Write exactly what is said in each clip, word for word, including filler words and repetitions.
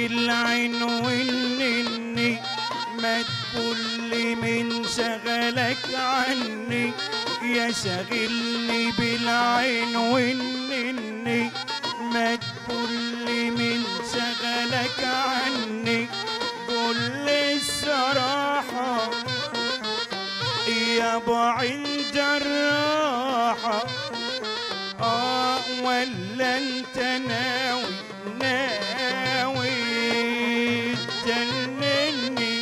بالعين والنني، ما تقولي من شغلك عني، يا شاغلني بالعين والنني، ما تقولي من شغلك عني، قولي الصراحة يا ابو عين جراحة، اه ولا انت ناوي ناوي تجنني؟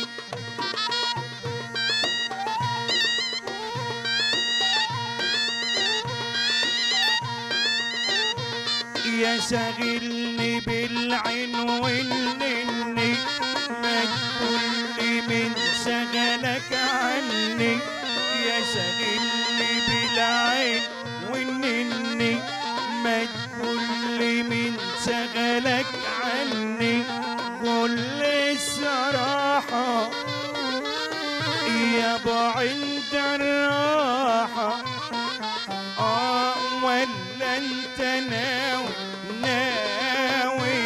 يا شاغلني بالعين والنني، ما تقولي من شغلك عني، يا شاغلني بالعين والنني، ما تقولي من شغلك عني، قولي الصراحة يا ابو عين جراحة، اه ولا انت ناوي ناوي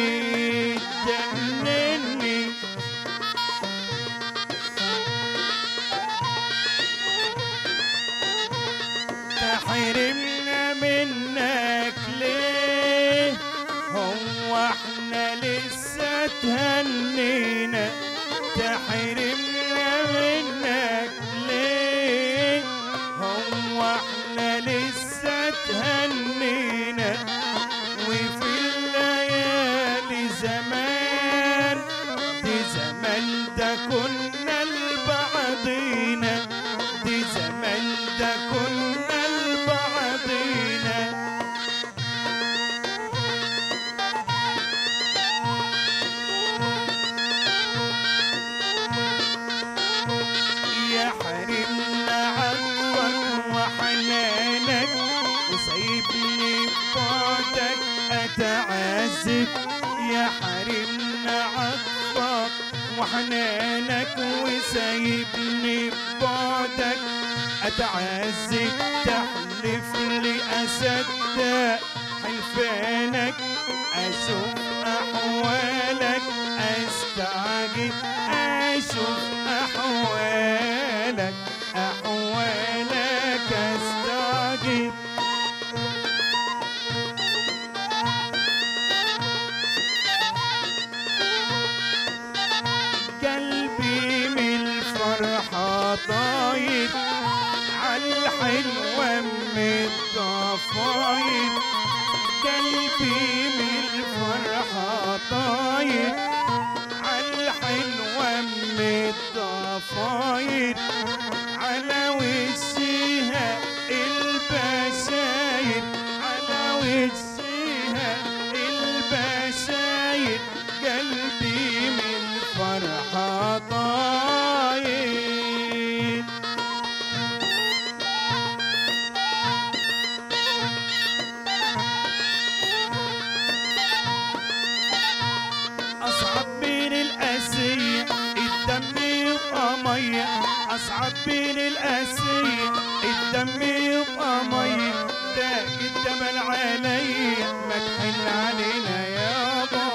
تجنني؟ تحرمنا منك ليه؟ هو احنا لسه تهنينا؟ تحرمنا منك ليه؟ هو احنا لسه تهنينا؟ وفي الليالي زمان دي زمان ده كنا لبعضينا، دي زمان ده كنا لبعضينا. يا حرمنا عطفك وحنانك، وسايبني ببعدك اتعذب، يا حرمنا عطفك وحنانك، وسايبني ببعدك اتعذب، تحلف لي اصدق حلفانك، اشوف احوالك استعجب، اشوف احوالك احوالك استعجب. قلبي من الفرحة طاير عالحلوة من الضفاير، قلبي من الفرحة طاير عالحلوة من الضفاير، على وشها البشاير، على وشها البشاير، قلبي من الفرحة طاير. أصعب من القاسية الدم يبقى مية، أصعب من القاسية الدم يبقى مية، ده الجبل عليا ما تحن علينا يابا.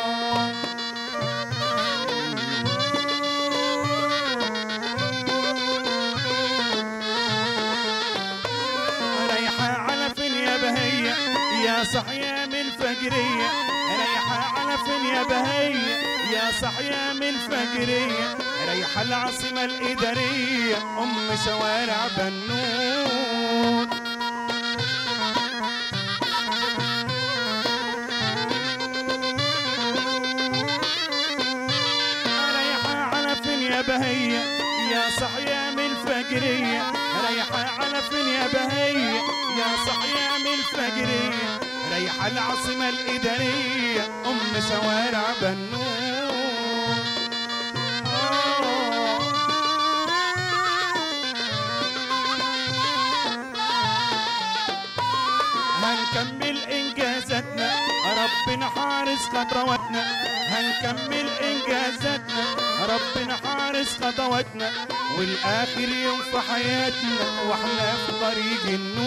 رايحة على فين يا بهية يا صحية من الفجرية، رايحة على فين يا بهية يا صحية من الفجرية، رايحة العاصمة الإدارية أم شوارع بنور. رايحة على فين يا بهية يا صحية من الفجرية، رايحة على فين يا بهية يا صحية من الفجرية، رايحة العاصمة الإدارية أم شوارع بنور. هنكمل إنجازاتنا ربنا حارس خطواتنا، هنكمل إنجازاتنا ربنا حارس خطواتنا، والآخر يوم في حياتنا وإحنا في طريق النور.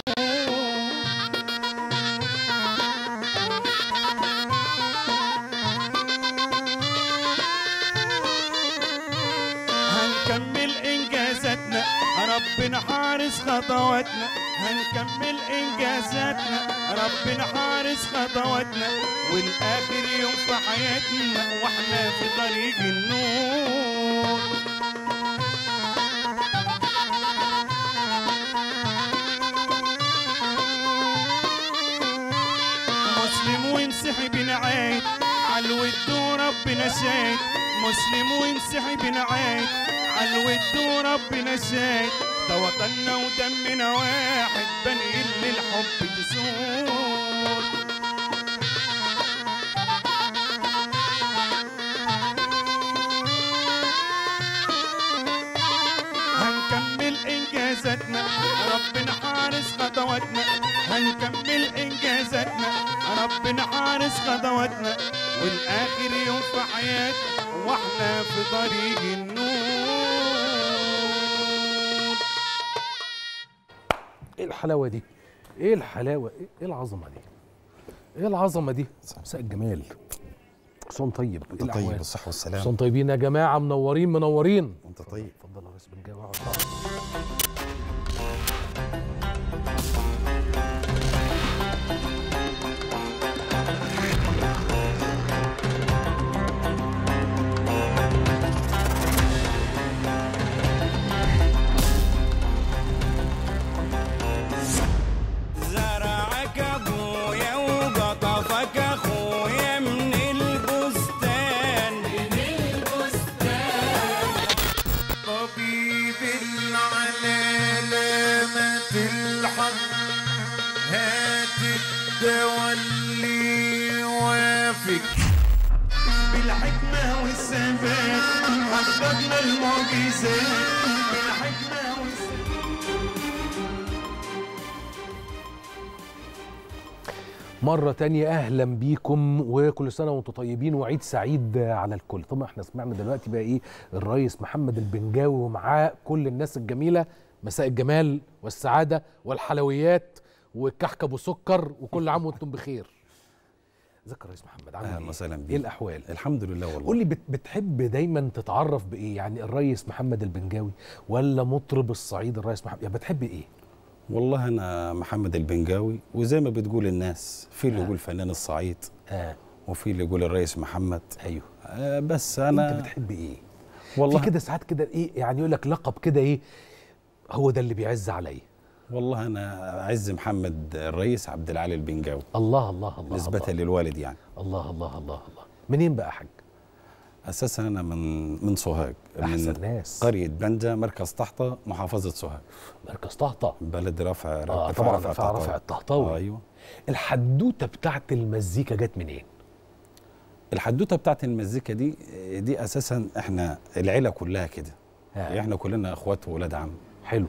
ربنا حارس خطواتنا هنكمل انجازاتنا، ربنا حارس خطواتنا والاخر يوم في حياتنا واحنا في طريق النور. مسلم ومسيحي بنعايد عالود وربنا شاهد، مسلم ومسيحي بنعايد عالود وربنا شاهد، ده وطننا ودمنا واحد بنقل للحب تسور. هنكمل انجازاتنا ربنا حارس خطواتنا، هنكمل انجازاتنا ربنا حارس خطواتنا والاخر يوم في حياتنا واحنا في طريق النور. ايه الحلاوه دي؟ ايه الحلاوه؟ ايه العظمه دي؟ ايه العظمه دي؟ مساء الجمال. حسام طيب، انت طيب بالصحه والسلامه. حسام طيبين يا جماعه، منورين منورين. انت طيب. اتفضل يا ريس بنجاوي. بالحكمة والثبات حققنا المعجزات، بالحكمة والثبات. مرة تانية أهلا بيكم وكل سنة وانتم طيبين وعيد سعيد على الكل. طبعا احنا سمعنا دلوقتي بقى ايه الرئيس محمد البنجاوي ومعاه كل الناس الجميلة. مساء الجمال والسعادة والحلويات والكحك ابو سكر وكل عام وانتم بخير. ازيك يا ريس محمد؟ عامل ايه؟ اهلا وسهلا بيك. ايه الاحوال؟ الحمد لله والله. قول لي بتحب دايما تتعرف بايه؟ يعني الريس محمد البنجاوي ولا مطرب الصعيد الريس محمد؟ يعني بتحب ايه؟ والله انا محمد البنجاوي، وزي ما بتقول الناس في اللي آه. يقول فنان الصعيد اه وفي اللي يقول الريس محمد. ايوه. آه بس انا انت بتحب ايه؟ والله في كده ساعات كده ايه يعني يقول لك لقب كده ايه هو ده اللي بيعز عليا. والله انا اعز محمد الريس عبد العالي البنجاوي. الله الله الله نسبة الله. للوالد يعني. الله الله الله الله. منين بقى يا حاج؟ اساسا انا من من سوهاج، احسن من ناس. قرية بنجا، مركز طحطة، محافظة سوهاج. مركز طهطا. بلد رفع اه طبعا رفع رفع الطهطاوي. آه ايوه. الحدوته بتاعت المزيكا جت منين؟ الحدوته بتاعت المزيكا دي دي اساسا احنا العيله كلها كده. آه. احنا كلنا اخوات وولاد عم. حلو.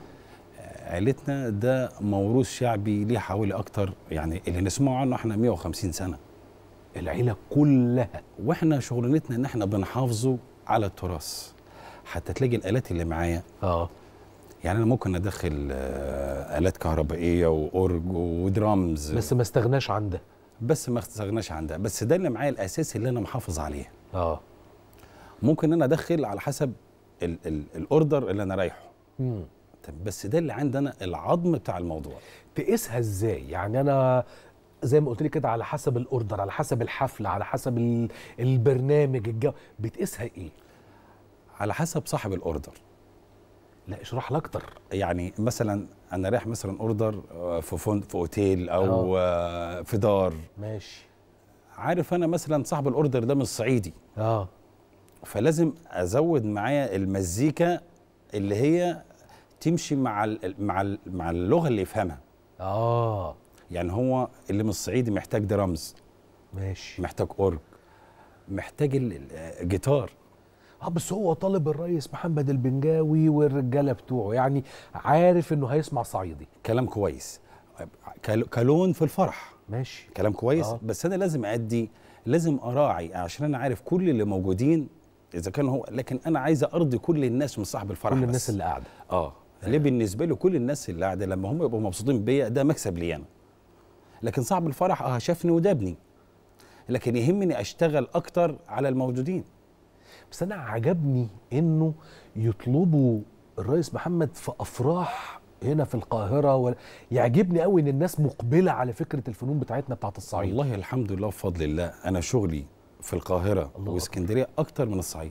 عيلتنا ده موروث شعبي ليه حوالي اكتر، يعني اللي نسمعه عنه احنا مية وخمسين سنة. العيله كلها. واحنا شغلانتنا ان احنا بنحافظوا على التراث. حتى تلاقي الالات اللي معايا، اه يعني انا ممكن ادخل آه، الات كهربائيه واورج ودرامز، بس ما استغناش عن ده. بس ما استغناش عن ده، بس ده اللي معايا الاساسي اللي انا محافظ عليه. اه ممكن انا ادخل على حسب ال ال الاوردر اللي انا رايحه. امم بس ده اللي عندنا العظم بتاع الموضوع. تقيسها ازاي؟ يعني انا زي ما قلت لي كده على حسب الاوردر، على حسب الحفله، على حسب ال- البرنامج، الجو، بتقيسها ايه؟ على حسب صاحب الاوردر. لا اشرح لي اكتر. يعني مثلا انا رايح مثلا اوردر في فندق، في اوتيل، او آه. في دار. ماشي. عارف انا مثلا صاحب الاوردر ده من الصعيدي، اه فلازم ازود معايا المزيكا اللي هي تمشي مع ال مع ال مع اللغه اللي يفهمها. اه يعني هو اللي من الصعيدي محتاج درامز، ماشي، محتاج اورج، محتاج الجيتار. اه بس هو طالب الريس محمد البنجاوي والرجاله بتوعه، يعني عارف انه هيسمع صعيدي. كلام كويس، كلون في الفرح. ماشي كلام كويس. آه. بس انا لازم ادي، لازم اراعي عشان انا عارف كل اللي موجودين اذا كان هو، لكن انا عايز ارضي كل الناس من صاحب الفرح. كل بس. الناس اللي قاعده. اه ليه؟ بالنسبه له كل الناس اللي قاعده لما هم يبقوا مبسوطين بيا ده مكسب لي انا. لكن صاحب الفرح اه شافني ودابني، لكن يهمني اشتغل اكتر على الموجودين. بس انا عجبني انه يطلبوا الرئيس محمد في افراح هنا في القاهره و... يعجبني قوي ان الناس مقبله على فكره الفنون بتاعتنا بتاعت الصعيد. والله الحمد لله بفضل الله، انا شغلي في القاهره واسكندريه اكتر من الصعيد.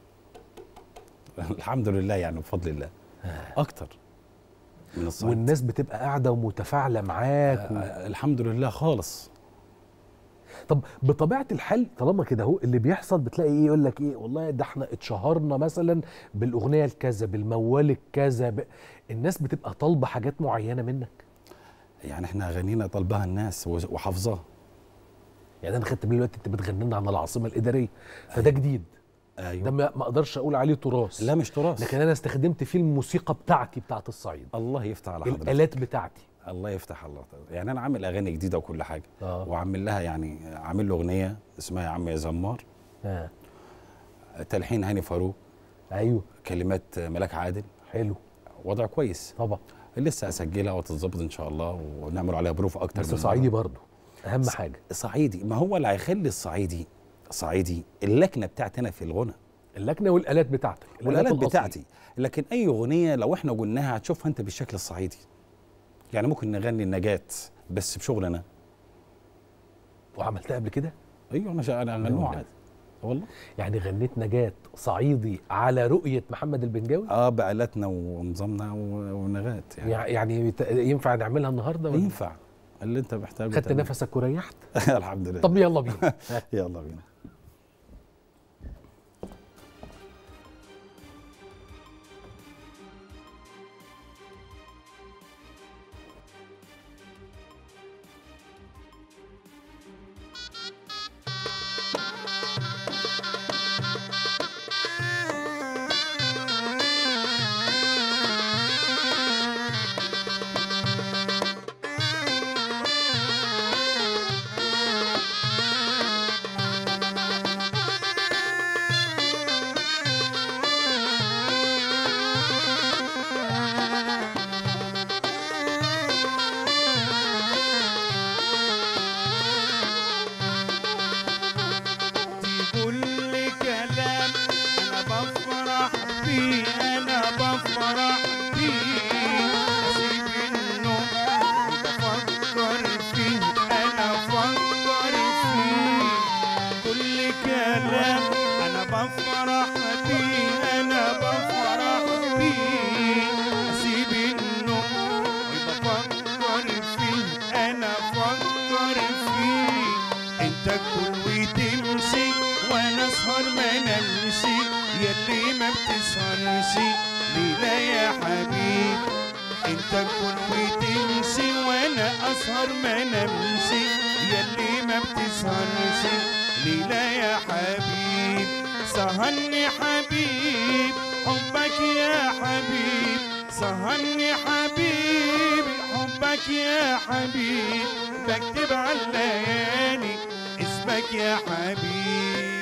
الحمد لله يعني بفضل الله اكتر من الصعيد. والناس بتبقى قاعده ومتفاعله معاك و... آه الحمد لله خالص. طب بطبيعه الحال طالما كده اهو اللي بيحصل بتلاقي ايه يقول لك ايه والله ده احنا اتشهرنا مثلا بالاغنيه الكذا بالموال الكذا ب... الناس بتبقى طالبه حاجات معينه منك. يعني احنا اغانينا طالباها الناس وحافظاها. يعني انا خدت بالي دلوقتي انت بتغني لنا عن العاصمه الاداريه فده جديد. ايوه ده ما اقدرش اقول عليه تراث. لا مش تراث، لكن انا استخدمت فيه الموسيقى بتاعتي بتاعت الصعيد. الله يفتح على حضرتك. الالات بتاعتي. الله يفتح الله. يعني انا عامل اغاني جديده وكل حاجه آه. وعامل لها يعني عامل له اغنيه اسمها يا عم يا زمار. اه تلحين هاني فاروق. ايوه كلمات ملاك عادل. حلو. وضع كويس طبعا. لسه اسجلها وتتظبط ان شاء الله ونعمل عليها بروف اكتر. بس صعيدي برضه اهم حاجه. صعيدي، ما هو اللي هيخلي الصعيدي صعيدي اللكنه بتاعتي انا في الغنى. اللكنه والالات بتاعتك. والالات بتاعتي. لكن اي اغنيه لو احنا قلناها هتشوفها انت بالشكل الصعيدي. يعني ممكن نغني النجاة بس بشغلنا. وعملتها قبل كده؟ ايوه انا انا غنوها عادي والله. يعني غنيت نجاة صعيدي على رؤيه محمد البنجاوي؟ اه بآلاتنا ونظامنا ونغات يعني يعني ينفع نعملها النهارده ولا؟ ينفع اللي انت محتاجه. خدت نفسك وريحت؟ الحمد لله. طب يلا بينا. يلا بينا. سهرني حبيب حبك يا حبيب، سهرني حبيب حبك يا حبيب، بكتب على الليالي اسمك يا حبيبي.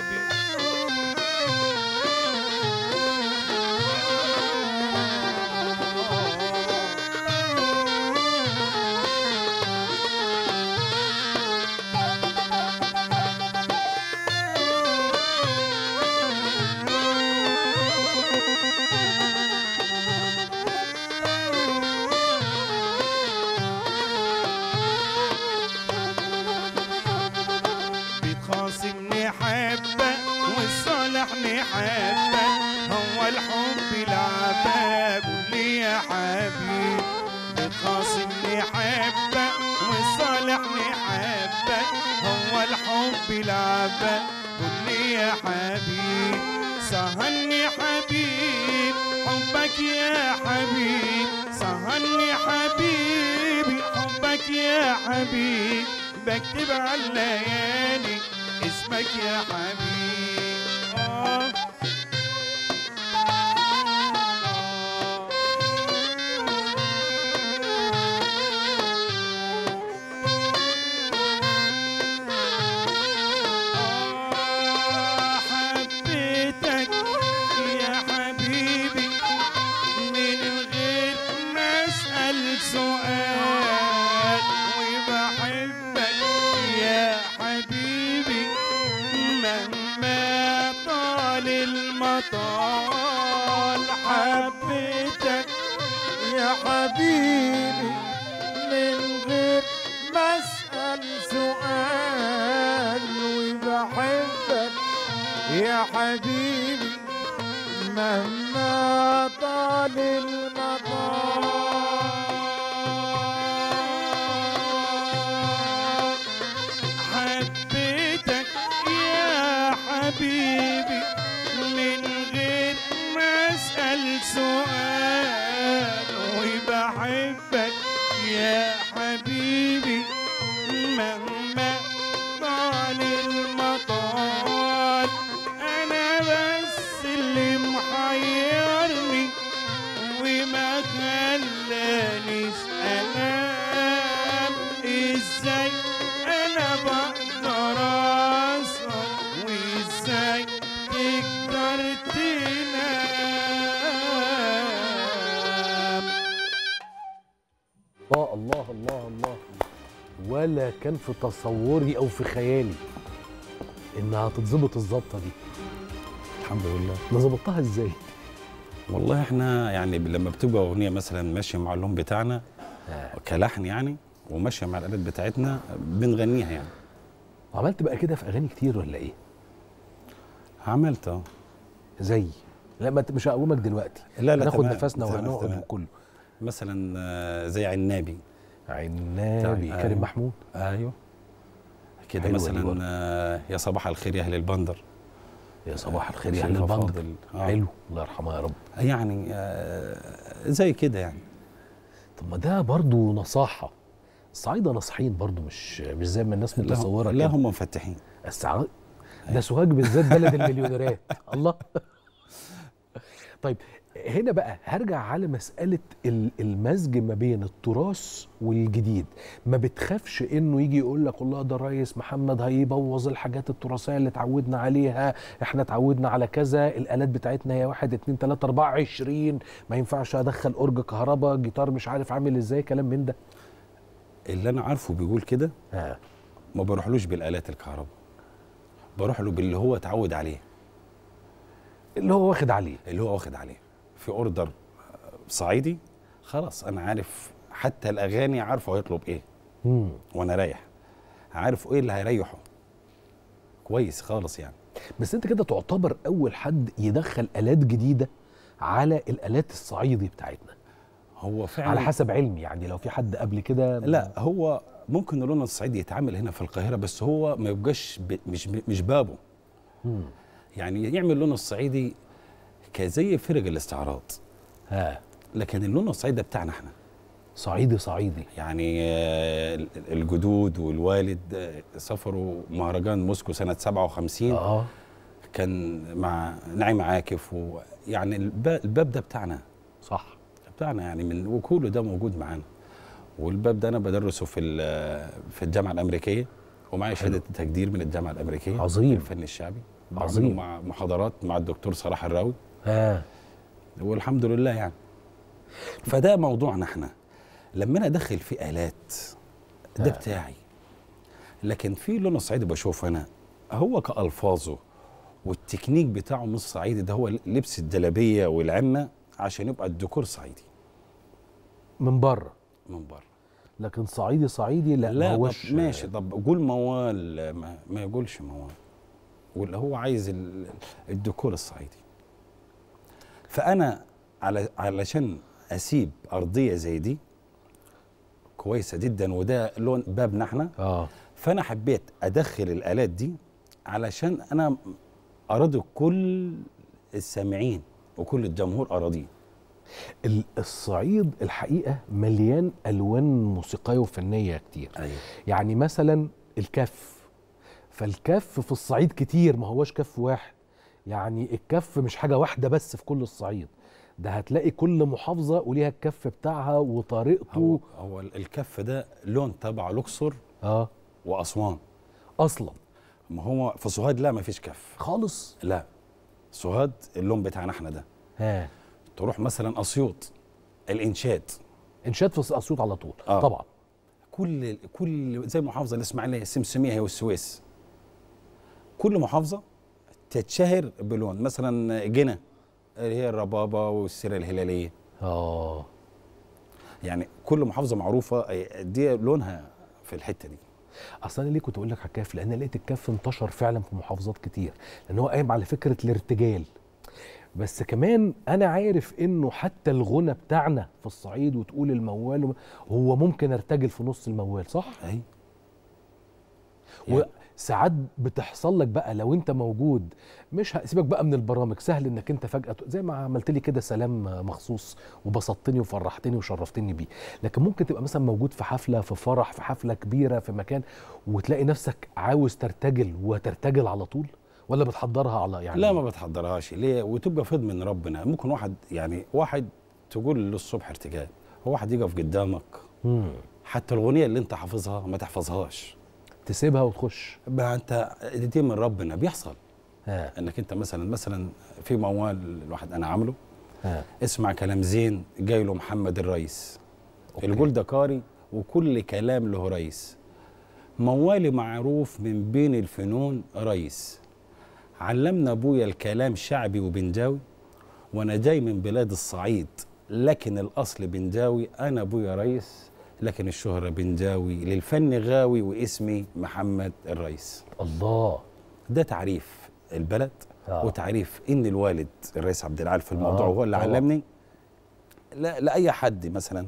بتخاصمني حبة والصالحني حبة، هو الحب العبا قول لي يا حبيب. بتخاصمني حبة والصالحني حبة، هو الحب العبا قول لي يا حبيب. سهرني حبيب حبك يا حبيب، سهرني حبيبي حبك يا حبيب، بكتب على الليالي اسمك يا حبيب. آه حبيتك يا حبيبي من غير ما اسأل سؤال، وبحبك يا حبيبي مهما طال المطال. حبيتك يا حبيبي من غير ما اسال سؤال، وبحبك يا حبيبي مهما طال المطار. حبيتك يا حبيبي من غير ما اسال سؤال، وبحبك يا حبيبي مهما طال المطال. انا بس اللي محيرني وما خلانيش انام، ازاي انا بقدر اسهر وازاي تقدر تنام. الله الله الله الله، ولا كان في تصوري او في خيالي انها تتظبط الظبطه دي. الحمد لله. انا ظبطتها ازاي؟ والله احنا يعني لما بتبقى اغنيه مثلا ماشيه مع اللون بتاعنا كلحن يعني، وماشيه مع الالات بتاعتنا بنغنيها يعني. عملت بقى كده في اغاني كتير ولا ايه؟ عملت اه. زي لا ما ت- مش هقومك دلوقتي، لا لا هناخد تمام، نفسنا تمام، وهنقعد تمام. وكله. مثلا آه، زي عنابي. عنابي بتاع- كريم أيوه. محمود. ايوه كده. حلوة دي مثلا برضه. آه، يا صباح الخير يا اهل البندر. يا صباح الخير يا اهل شريفة البندر. فاضل. آه. حلو، الله يرحمها يا رب. يعني آه، زي كده يعني. طب ما ده برضه نصاحه. الصعايده ناصحين برضه، مش مش زي ما الناس لا هم- متصوره لا كده. هم مفتحين. السعراء ده سوهاج بالذات بلد المليونيرات. الله. طيب هنا بقى هرجع على مسألة ال- المزج ما بين التراث والجديد. ما بتخافش انه يجي يقول لك والله ده الريس محمد هيبوظ الحاجات التراثية اللي اتعودنا عليها، احنا اتعودنا على كذا، الالات بتاعتنا هي واحد اتنين تلاتة اربعة عشرين، ما ينفعش ادخل اورج كهرباء، جيتار مش عارف عامل ازاي، كلام من ده. اللي انا عارفه بيقول كده. ها. ما بروحلوش بالالات الكهرباء، بروح له باللي هو اتعود عليه، اللي هو واخد عليه. اللي هو واخد عليه في اوردر صعيدي. خلاص انا عارف حتى الاغاني، عارفه هيطلب ايه مم. وانا رايح، عارف ايه اللي هيريحه كويس خالص يعني. بس انت كده تعتبر اول حد يدخل الات جديدة على الالات الصعيدي بتاعتنا. هو فعلا على حسب علمي يعني، لو في حد قبل كده. لا هو ممكن اللون الصعيدي يتعامل هنا في القاهره، بس هو ما يبقاش ب... مش مش بابه. مم. يعني يعمل اللون الصعيدي كزي فرق الاستعراض، ها. لكن اللون الصعيدي ده بتاعنا احنا. صعيدي صعيدي. يعني آه، الجدود والوالد آه، سافروا مهرجان موسكو سنه سبعة وخمسين. اه كان مع نعيم عاكف، ويعني الب- الباب ده بتاعنا صح. بتاعنا يعني، من وكله ده موجود معانا. والباب ده انا بدرسه في ال- في الجامعه الامريكيه، ومعايا شهاده تقدير من الجامعه الامريكيه. عظيم. الفن الشعبي. عظيم. بعمله مع محاضرات مع الدكتور صلاح الراوي، ها. والحمد لله يعني. فده موضوعنا احنا. لما انا ادخل فيه الات ده ها. بتاعي، لكن في لون الصعيدي بشوف انا هو كالفاظه والتكنيك بتاعه مش صعيدي، ده هو لبس الجلابيه والعمه عشان يبقى الديكور صعيدي من بره. من بره. لكن صعيدي صعيدي لا. لا ما طب هوش. ماشي، طب قول موال، ما, ما يقولش موال، واللي هو عايز ال- الديكور الصعيدي. فانا على علشان اسيب ارضيه زي دي كويسه جدا، وده لون بابنا احنا، اه فانا حبيت ادخل الالات دي علشان انا ارضي كل السامعين وكل الجمهور اراضيه. ال- الصعيد الحقيقه مليان الوان موسيقيه وفنيه كتير. ايوه يعني مثلا الكف، فالكف في الصعيد كتير، ما هوش كف واحد. يعني الكف مش حاجه واحده بس في كل الصعيد، ده هتلاقي كل محافظه وليها الكف بتاعها هو وطريقته. هو الكف ده لون تبع الاقصر اه واسوان. اصلا ما هو في سوهاج لا ما فيش كف خالص. لا. سوهاج اللون بتاعنا احنا ده. ها. تروح مثلا اسيوط الانشاد. انشاد في اسيوط على طول. آه. طبعا. كل كل زي محافظه الاسماعيليه السمسميه هي والسويس، كل محافظه تتشهر بلون. مثلا جنة اللي هي الربابه والسيره الهلاليه. اه يعني كل محافظه معروفه دي لونها في الحته دي. اصل انا ليه كنت اقول لك على الكاف؟ لان لقيت الكاف انتشر فعلا في محافظات كتير، لان هو قايم على فكره الارتجال. بس كمان انا عارف انه حتى الغنى بتاعنا في الصعيد وتقول الموال هو ممكن ارتجل في نص الموال، صح؟ اي يعني وساعات بتحصل لك بقى لو انت موجود، مش هسيبك بقى من البرامج، سهل انك انت فجاه زي ما عملت لي كده سلام مخصوص وبسطتني وفرحتني وشرفتني بيه، لكن ممكن تبقى مثلا موجود في حفله، في فرح، في حفله كبيره، في مكان، وتلاقي نفسك عاوز ترتجل وترتجل على طول، ولا بتحضرها على يعني؟ لا ما بتحضرهاش ليه، وتبقى فضل من ربنا. ممكن واحد يعني واحد تقول للصبح ارتجال، هو واحد يقف قدامك مم. حتى الاغنيه اللي انت حافظها ما تحفظهاش، تسيبها وتخش. بقى انت دي من ربنا بيحصل. ها. انك انت مثلا مثلا في موال الواحد انا عامله، ها. اسمع كلام زين جاي له محمد الرئيس، أوكي. الجول ده قاري وكل كلام له رئيس، موالي معروف من بين الفنون رئيس، علمنا ابويا الكلام شعبي وبنجاوي، وانا جاي من بلاد الصعيد لكن الاصل بنجاوي، انا ابويا رئيس لكن الشهرة بنجاوي، للفن غاوي واسمي محمد الرئيس. الله. ده تعريف البلد. آه. وتعريف ان الوالد الرئيس عبد العال في الموضوع آه. هو اللي آه. علمني. لا لاي حد مثلا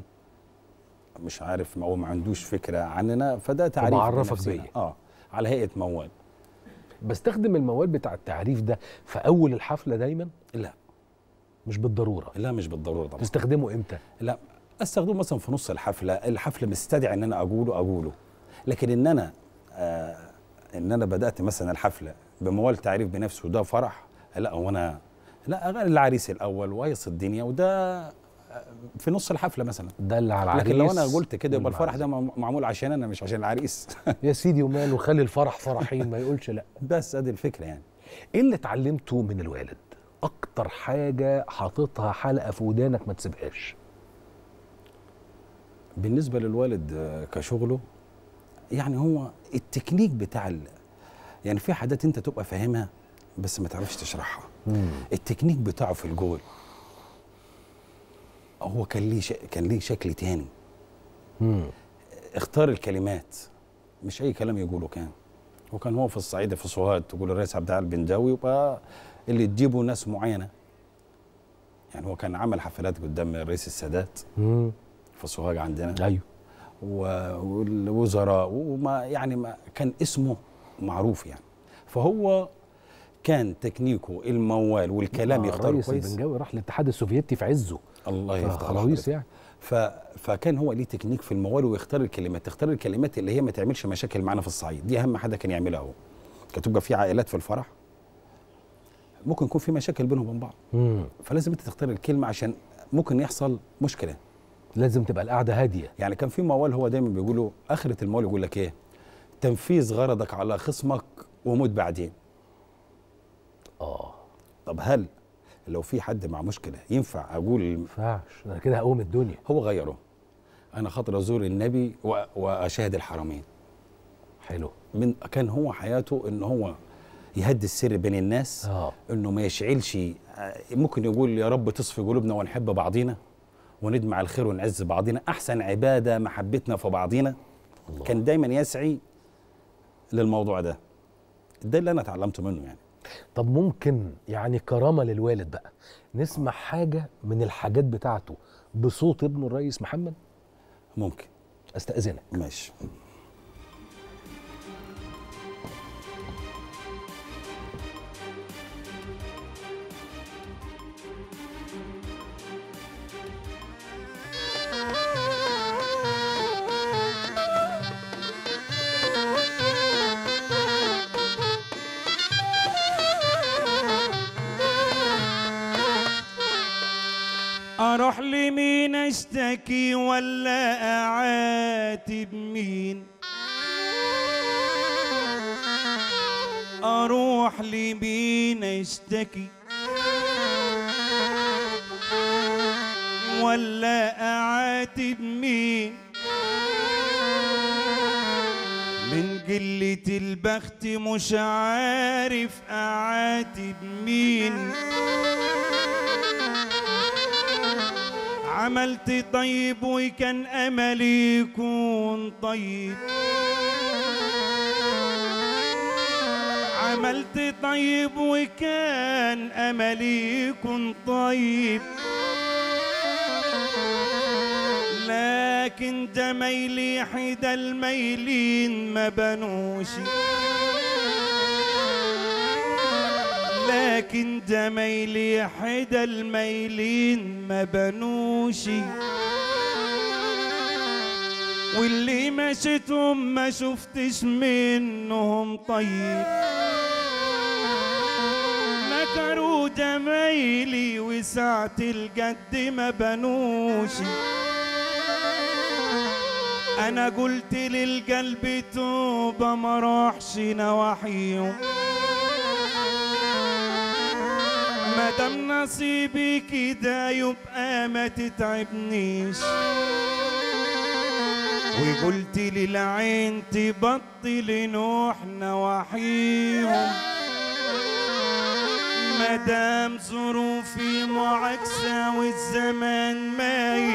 مش عارف او ما عندوش فكره عننا، فده تعريف بعرفك بيا اه على هيئه موال. بستخدم الموال بتاع التعريف ده في اول الحفله دايما؟ لا مش بالضروره. لا مش بالضروره طبعا. تستخدمه امتى؟ لا استخدمه مثلا في نص الحفله، الحفله مستدعي ان انا اقوله اقوله، لكن ان انا آه ان انا بدات مثلا الحفله بموال تعريف بنفسه وده فرح، لا وانا لا اغاني العريس الاول وهيص الدنيا وده في نص الحفله مثلا، ده اللي على العريس. لكن لو انا قلت كده يبقى الفرح ده معمول عشان انا مش عشان العريس. يا سيدي وماله، خلي الفرح فرحين ما يقولش لا. بس ادي الفكره يعني. ايه اللي اتعلمته من الوالد؟ اكتر حاجه حاططها حلقه في ودانك ما تسيبهاش؟ بالنسبه للوالد كشغله يعني هو التكنيك بتاع ال... يعني في حاجات انت تبقى فاهمها بس ما تعرفش تشرحها. مم. التكنيك بتاعه في الجول هو كان ليه ش... كان ليه شكل تاني. مم. اختار الكلمات مش اي كلام يقوله كان، وكان هو في الصعيد في سوهاج تقول الرئيس عبد العال بنجاوي يبقى اللي تجيبوا ناس معينه. يعني هو كان عمل حفلات قدام الرئيس السادات مم. في سوهاج عندنا. ايوه. والوزراء وما يعني ما كان اسمه معروف يعني، فهو كان تكنيكه الموال والكلام يختار كويس. الرئيس البنجاوي راح الاتحاد السوفيتي في عزه، الله يفتح خلاويص يعني. ف... فكان هو ليه تكنيك في الموال ويختار الكلمات، تختار الكلمات اللي هي ما تعملش مشاكل معانا في الصعيد، دي اهم حاجه كان يعملها هو. كانت تبقى في عائلات في الفرح ممكن يكون في مشاكل بينهم وبين بعض، مم. فلازم انت تختار الكلمه عشان ممكن يحصل مشكله، لازم تبقى القعده هاديه. يعني كان في موال هو دايما بيقولوا اخره الموال يقول لك ايه؟ تنفيذ غرضك على خصمك وموت بعدين. اه طب هل لو في حد مع مشكله ينفع اقول؟ ما ينفعش، انا كده هقوم الدنيا. هو غيره، انا خاطر ازور النبي واشاهد الحرمين. حلو. من كان هو حياته ان هو يهدي السر بين الناس. آه. انه ما يشعلش، ممكن يقول يا رب تصفي قلوبنا ونحب بعضينا وندمع الخير ونعز بعضينا، احسن عباده محبتنا في بعضينا. الله. كان دايما يسعي للموضوع ده، ده اللي انا اتعلمته منه يعني. طب ممكن يعني كرامه للوالد بقى نسمع آه. حاجه من الحاجات بتاعته بصوت ابنه الرئيس محمد؟ ممكن. استأذنك. ماشي. اروح لمين اشتكي ولا اعاتب مين؟ اروح لمين اشتكي ولا اعاتب مين؟ من قلة البخت مش عارف اعاتب مين. عملت طيب وكان أملي يكون طيب، عملت طيب وكان أملي يكون طيب، لكن جميلي حدا الميلين ما بنوشي، لكن جميلي حدا الميلين ما بنوشي، واللي مشيتهم ما شفتش منهم طيب، نكروا جميلي وساعة الجد ما بنوشي. أنا قلت للقلب توبة ما راحش نواحيهم، مادام نصيبي كده يبقى ما تتعبنيش، وقلت للعين تبطل نوح نواحيهم، مادام ظروفي معاكسة والزمان مايل،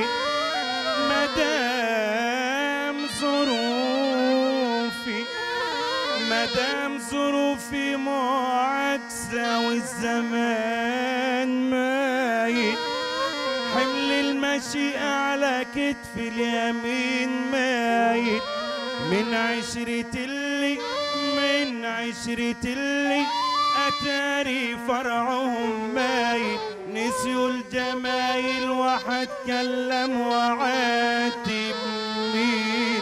مادام ظروفي مادام ظروفي معاكسة والزمان مايل، حمل المشيئة على كتف اليمين مايل، من عشرة اللي من عشرة اللي أتاري فرعهم مايل، نسيوا الجمايل وحتكلم وعاتب مين.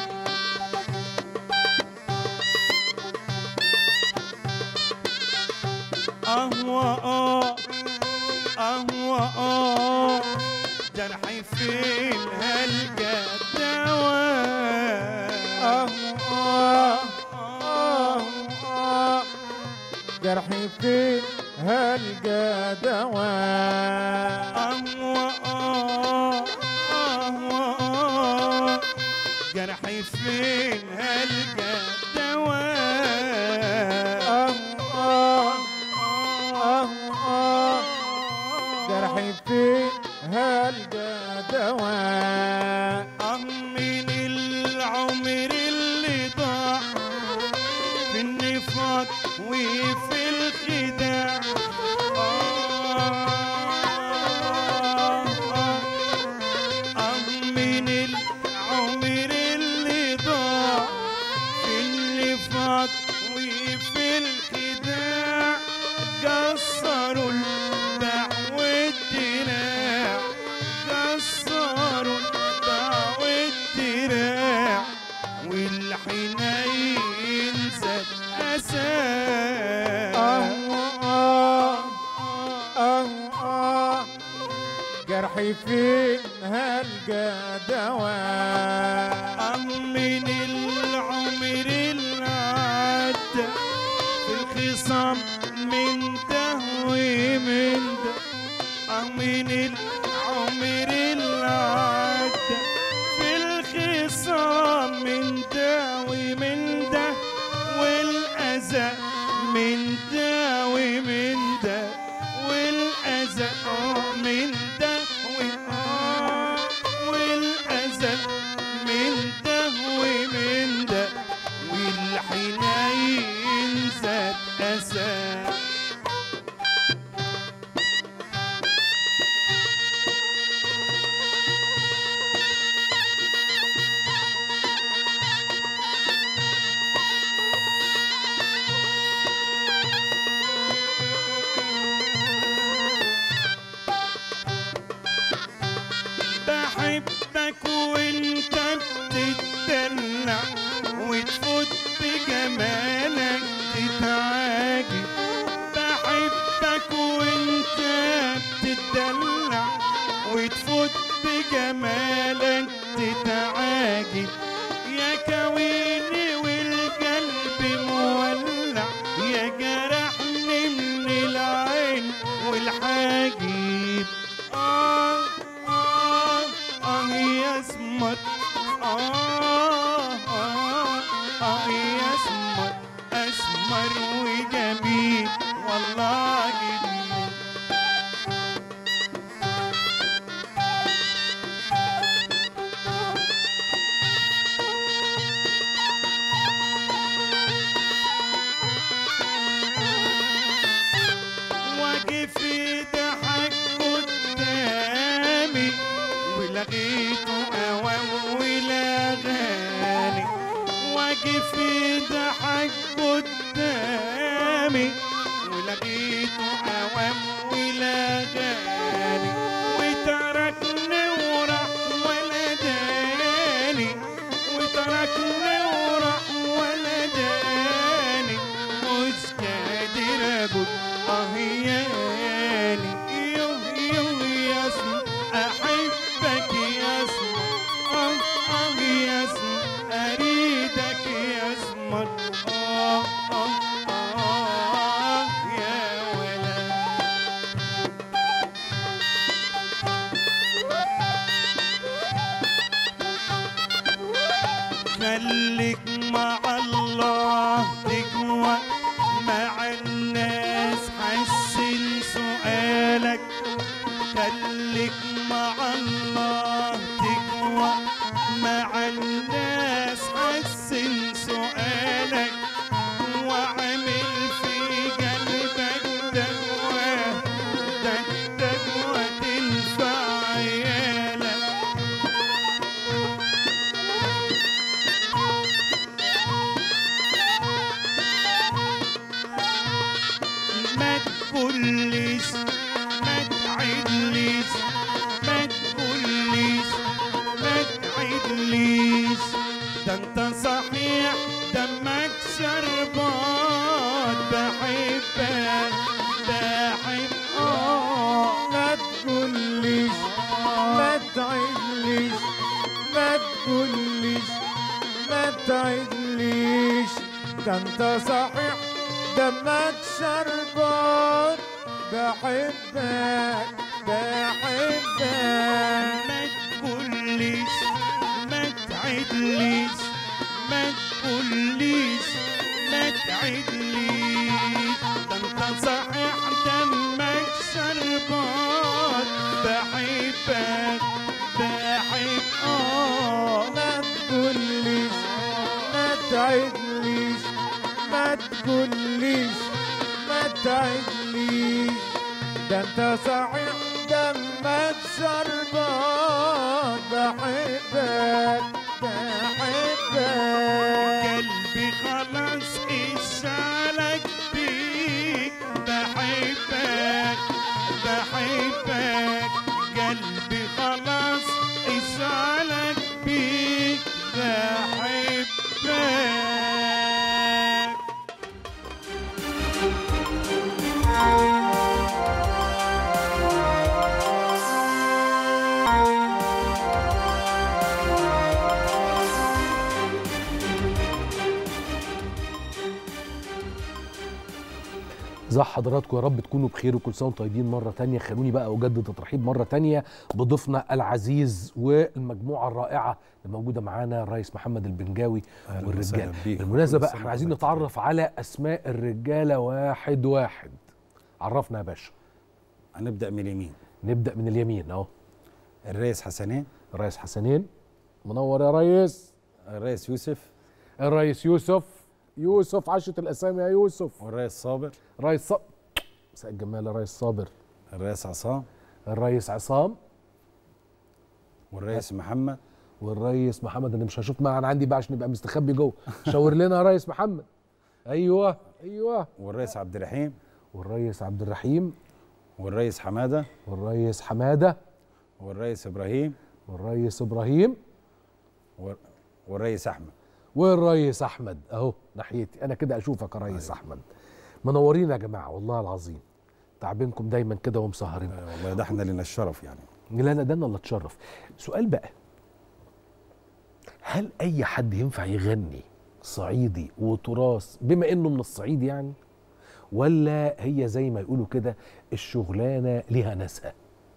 أهوى آه أهوى آه جرحي فين هلقى دواء، أهوى آه آه جرحي فين هلقى دواء، أهوى آه أهوى آه جرحي فين هلقى دواء، أهوى أهوى جرحي فين هلقى دواء، آه من العمر اللي ضاع في النفاق وفي الخداع، آه آه آه من العمر اللي ضاع في النفاق وفي الخداع، كسروا الباع والدراع، كسروا الباع والدراع، والحنين زاد أساء، أهوى أهوى جرحي فين هلقى دواء، آه من العمر اللي عدى في الخصام من ده ومن ده، آه من العمر اللي عدى في الخصام من ده ومن ده، والأذى من ده ومن ده، والأذى من ده والأذى من ده ومن ده، والحنين زاد أسى. بحبك وانت بتتدلع وتفوت بجمالك تتعاجب، بحبك وانت بتتدلع وتفوت بجمالك تتعاجب، يا كويني والقلب مولع، يا جرحني من العين والحاجب، آه آه آه يا اسمر، آه آه آه يا اسمر، أسمر وجميل والله جميل. كيف ضحك قدامي ولقيته عوام ولغاني وتركني وراح ولداني وتركني وراح ولداني مش قادر اقول اه ياني يوه يوه يا اسم احبك يا اسم اه اه يا اسم اريدك يا اسمك اه اه اه يا ولد خليك مع الله تقوى مع الناس حسن سؤالك خليك مع الله تقوى مع الناس حسن سؤالك وعمل في قلبك دقوة دقوة تنفع عيالك ما تقوليش ما تعدليش ما تقوليش ما تعدليش ده انت صحيح دمك شربات بحبك بحب اه ما تقوليش ما تعدليش ما تقوليش ما تعدليش ده انت صحيح دمك شربان بحبك بحبك ما تقوليش ما تعدليش ما تقوليش ما تعدليش ده انت صحيح دمك شربات بحبك بحب اه ما تقوليش ما تعدليش ما تقوليش ما تعدليش ده انت صحيح دمك شربان بحبك بحبك قلبي خلاص اشعلك بيك بحبك بحبك قلبي خلاص اشعلك بيك بحبك ازي حضراتكم؟ يا رب تكونوا بخير وكل سنه وانتم طيبين مره تانية. خلوني بقى اجدد الترحيب مره تانية بضيفنا العزيز والمجموعه الرائعه اللي موجوده معانا الرئيس محمد البنجاوي والرجاله. بالمناسبه بقى احنا عايزين نتعرف على اسماء الرجاله واحد واحد. عرفنا يا باشا. هنبدا من اليمين. نبدا من اليمين اهو. الرئيس حسنين. الرئيس حسنين منور يا ريس. الرئيس يوسف. الرئيس يوسف. يوسف عاشت الاسامي يا يوسف. والرئيس صابر. رئيس صابر. مساء الجمال الرئيس صابر. الرئيس عصام. الرئيس عصام. والرئيس محمد. والرئيس محمد. انا مش هشوف معانا عندي بقى عشان نبقى مستخبي جوه. شاور لنا يا ريس محمد. ايوه ايوه. والرئيس عبد الرحيم. والرئيس عبد الرحيم. والرئيس حماده. والرئيس حماده. والرئيس ابراهيم. والرئيس ابراهيم. والرئيس احمد. والرئيس احمد اهو ناحيتي انا كده اشوفك يا ريس احمد. منورين يا جماعه والله العظيم. تعبينكم دايما كده ومسهرين. آه والله ده احنا لنا الشرف يعني. لا لا ده انا اللي اتشرف. سؤال بقى، هل اي حد ينفع يغني صعيدي وتراث بما انه من الصعيد يعني، ولا هي زي ما يقولوا كده الشغلانه ليها ناسها؟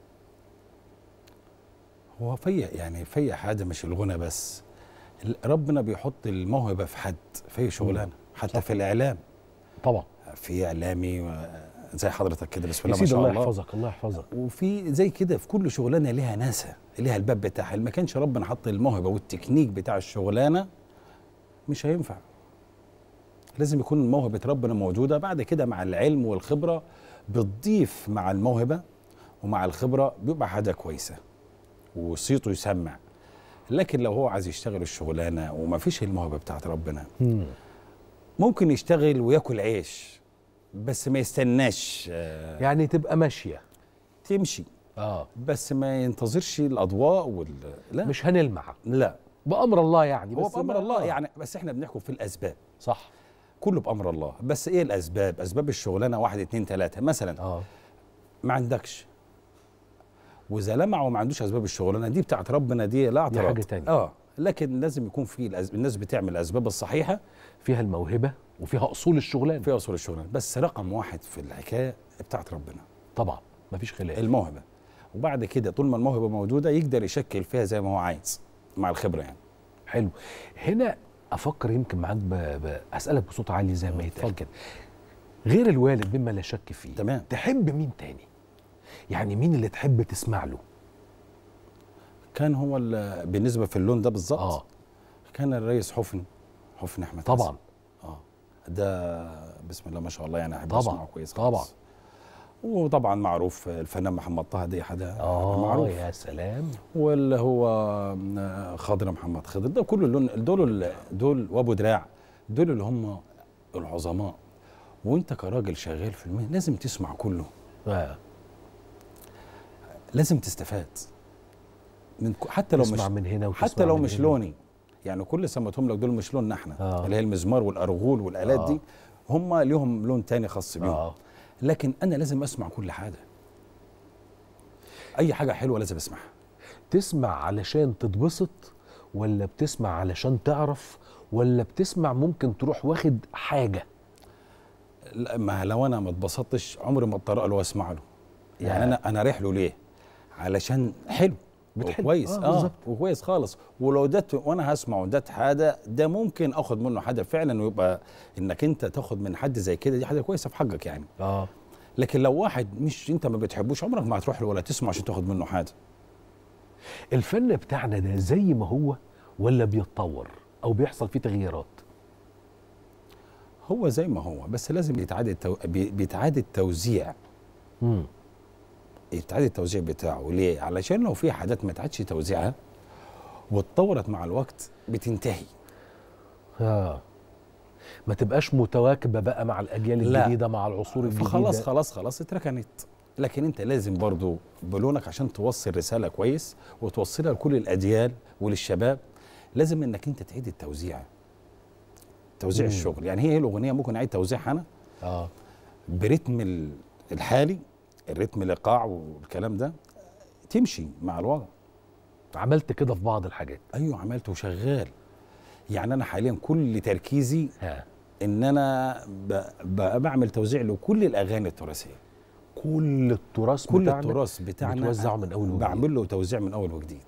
هو في يعني في حاجه مش الغنى بس، ربنا بيحط الموهبه في حد في شغلانه حتى صح. في الاعلام طبعا في اعلامي زي حضرتك كده بسم الله ما شاء الله. الله يحفظك الله يحفظك. وفي زي كده في كل شغلانه ليها ناسها ليها الباب بتاعها. ما كانش ربنا حط الموهبه والتكنيك بتاع الشغلانه مش هينفع. لازم يكون موهبه ربنا موجوده، بعد كده مع العلم والخبره بتضيف مع الموهبه ومع الخبره بيبقى حاجه كويسه وصيته يسمع. لكن لو هو عايز يشتغل الشغلانه وما فيش الموهبه بتاعت ربنا، مم. ممكن يشتغل وياكل عيش بس ما يستناش. آه يعني تبقى ماشيه. تمشي اه بس ما ينتظرش الاضواء وال لا مش هنلمع لا بامر الله يعني. هو بس بامر ما- الله آه. يعني، بس احنا بنحكم في الاسباب. صح. كله بامر الله. بس ايه الاسباب؟ اسباب الشغلانه واحد اتنين تلاته مثلا. اه ما عندكش، واذا لمع وما عندوش اسباب الشغلانه دي بتاعت ربنا، دي لا اعتراض. حاجة تانية. اه لكن لازم يكون في الأز... الناس بتعمل الاسباب الصحيحه فيها الموهبه وفيها اصول الشغلانه. في اصول الشغلانه. بس رقم واحد في الحكايه بتاعت ربنا طبعا مفيش خلاف. الموهبه، وبعد كده طول ما الموهبه موجوده يقدر يشكل فيها زي ما هو عايز مع الخبره يعني. حلو. هنا افكر يمكن معاك ب... ب... اسالك بصوت عالي زي ما يتقال اتفضل. كده. غير الوالد مما لا شك فيه، تمام. تحب مين تاني؟ يعني مين اللي تحب تسمع له؟ كان هو ال- بالنسبه في اللون ده بالظبط اه كان الرئيس حفني حفني احمد طبعا. حسن. اه ده بسم الله ما شاء الله يعني احب طبعا. اسمعه كويس طبعا. خالص. وطبعا معروف الفنان محمد طه، دي حدا اه معروف. يا سلام. واللي هو آه، خضر محمد خضر، ده كل اللون دول دول وابو دراع، دول اللي هم العظماء. وانت كراجل شغال في المهنه لازم تسمع كله، آه. لازم تستفاد من ك- حتى لو تسمع مش من هنا وتسمع حتى لو من مش هنا. لوني يعني. كل سمتهم لك دول مش لوننا احنا. آه. اللي هي المزمار والارغول والالات آه. دي هم ليهم لون تاني خاص بيهم. اه لكن انا لازم اسمع كل حاجه، اي حاجه حلوه لازم اسمعها. تسمع علشان تتبسط، ولا بتسمع علشان تعرف، ولا بتسمع ممكن تروح واخد حاجه؟ لا، ما لو انا ما اتبسطتش عمري ما اتطرق له واسمع له. يعني آه. انا انا رايح له ليه؟ علشان حلو بتحب. وكويس. آه، اه, بالظبط. وكويس خالص. ولو دت وانا هسمعه دت حاجه، ده ممكن اخد منه حاجه فعلا، ويبقى انك انت تاخد من حد زي كده دي حاجه كويسه في حقك يعني. اه لكن لو واحد مش انت ما بتحبوش عمرك ما هتروح له ولا تسمع عشان تاخد منه حاجه. الفن بتاعنا ده زي ما هو ولا بيتطور او بيحصل فيه تغييرات؟ هو زي ما هو، بس لازم يتعاد التو... بي- بيتعاد التوزيع. امم يتعاد التوزيع بتاعه ليه؟ علشان لو في حاجات ما تعادش توزيعها واتطورت مع الوقت بتنتهي. اه ما تبقاش متواكبه بقى مع الاجيال لا. الجديده، مع العصور الجديده. فخلاص خلاص خلاص اتركنت. لكن انت لازم برضو بلونك عشان توصل رساله كويس وتوصلها لكل الاجيال وللشباب، لازم انك انت تعيد التوزيع. توزيع مم. الشغل يعني. هي الاغنيه ممكن اعيد توزيعها انا اه برتم ال- الحالي، الرتم الايقاع والكلام ده تمشي مع الوضع. عملت كده في بعض الحاجات. ايوه عملته وشغال. يعني انا حاليا كل تركيزي ها ان انا ب... ب... بعمل توزيع لكل الاغاني التراثيه. كل التراث كل بتاعنا التراث بتاعنا بتوزعه من أول وجديد. بعمل له توزيع من اول وجديد.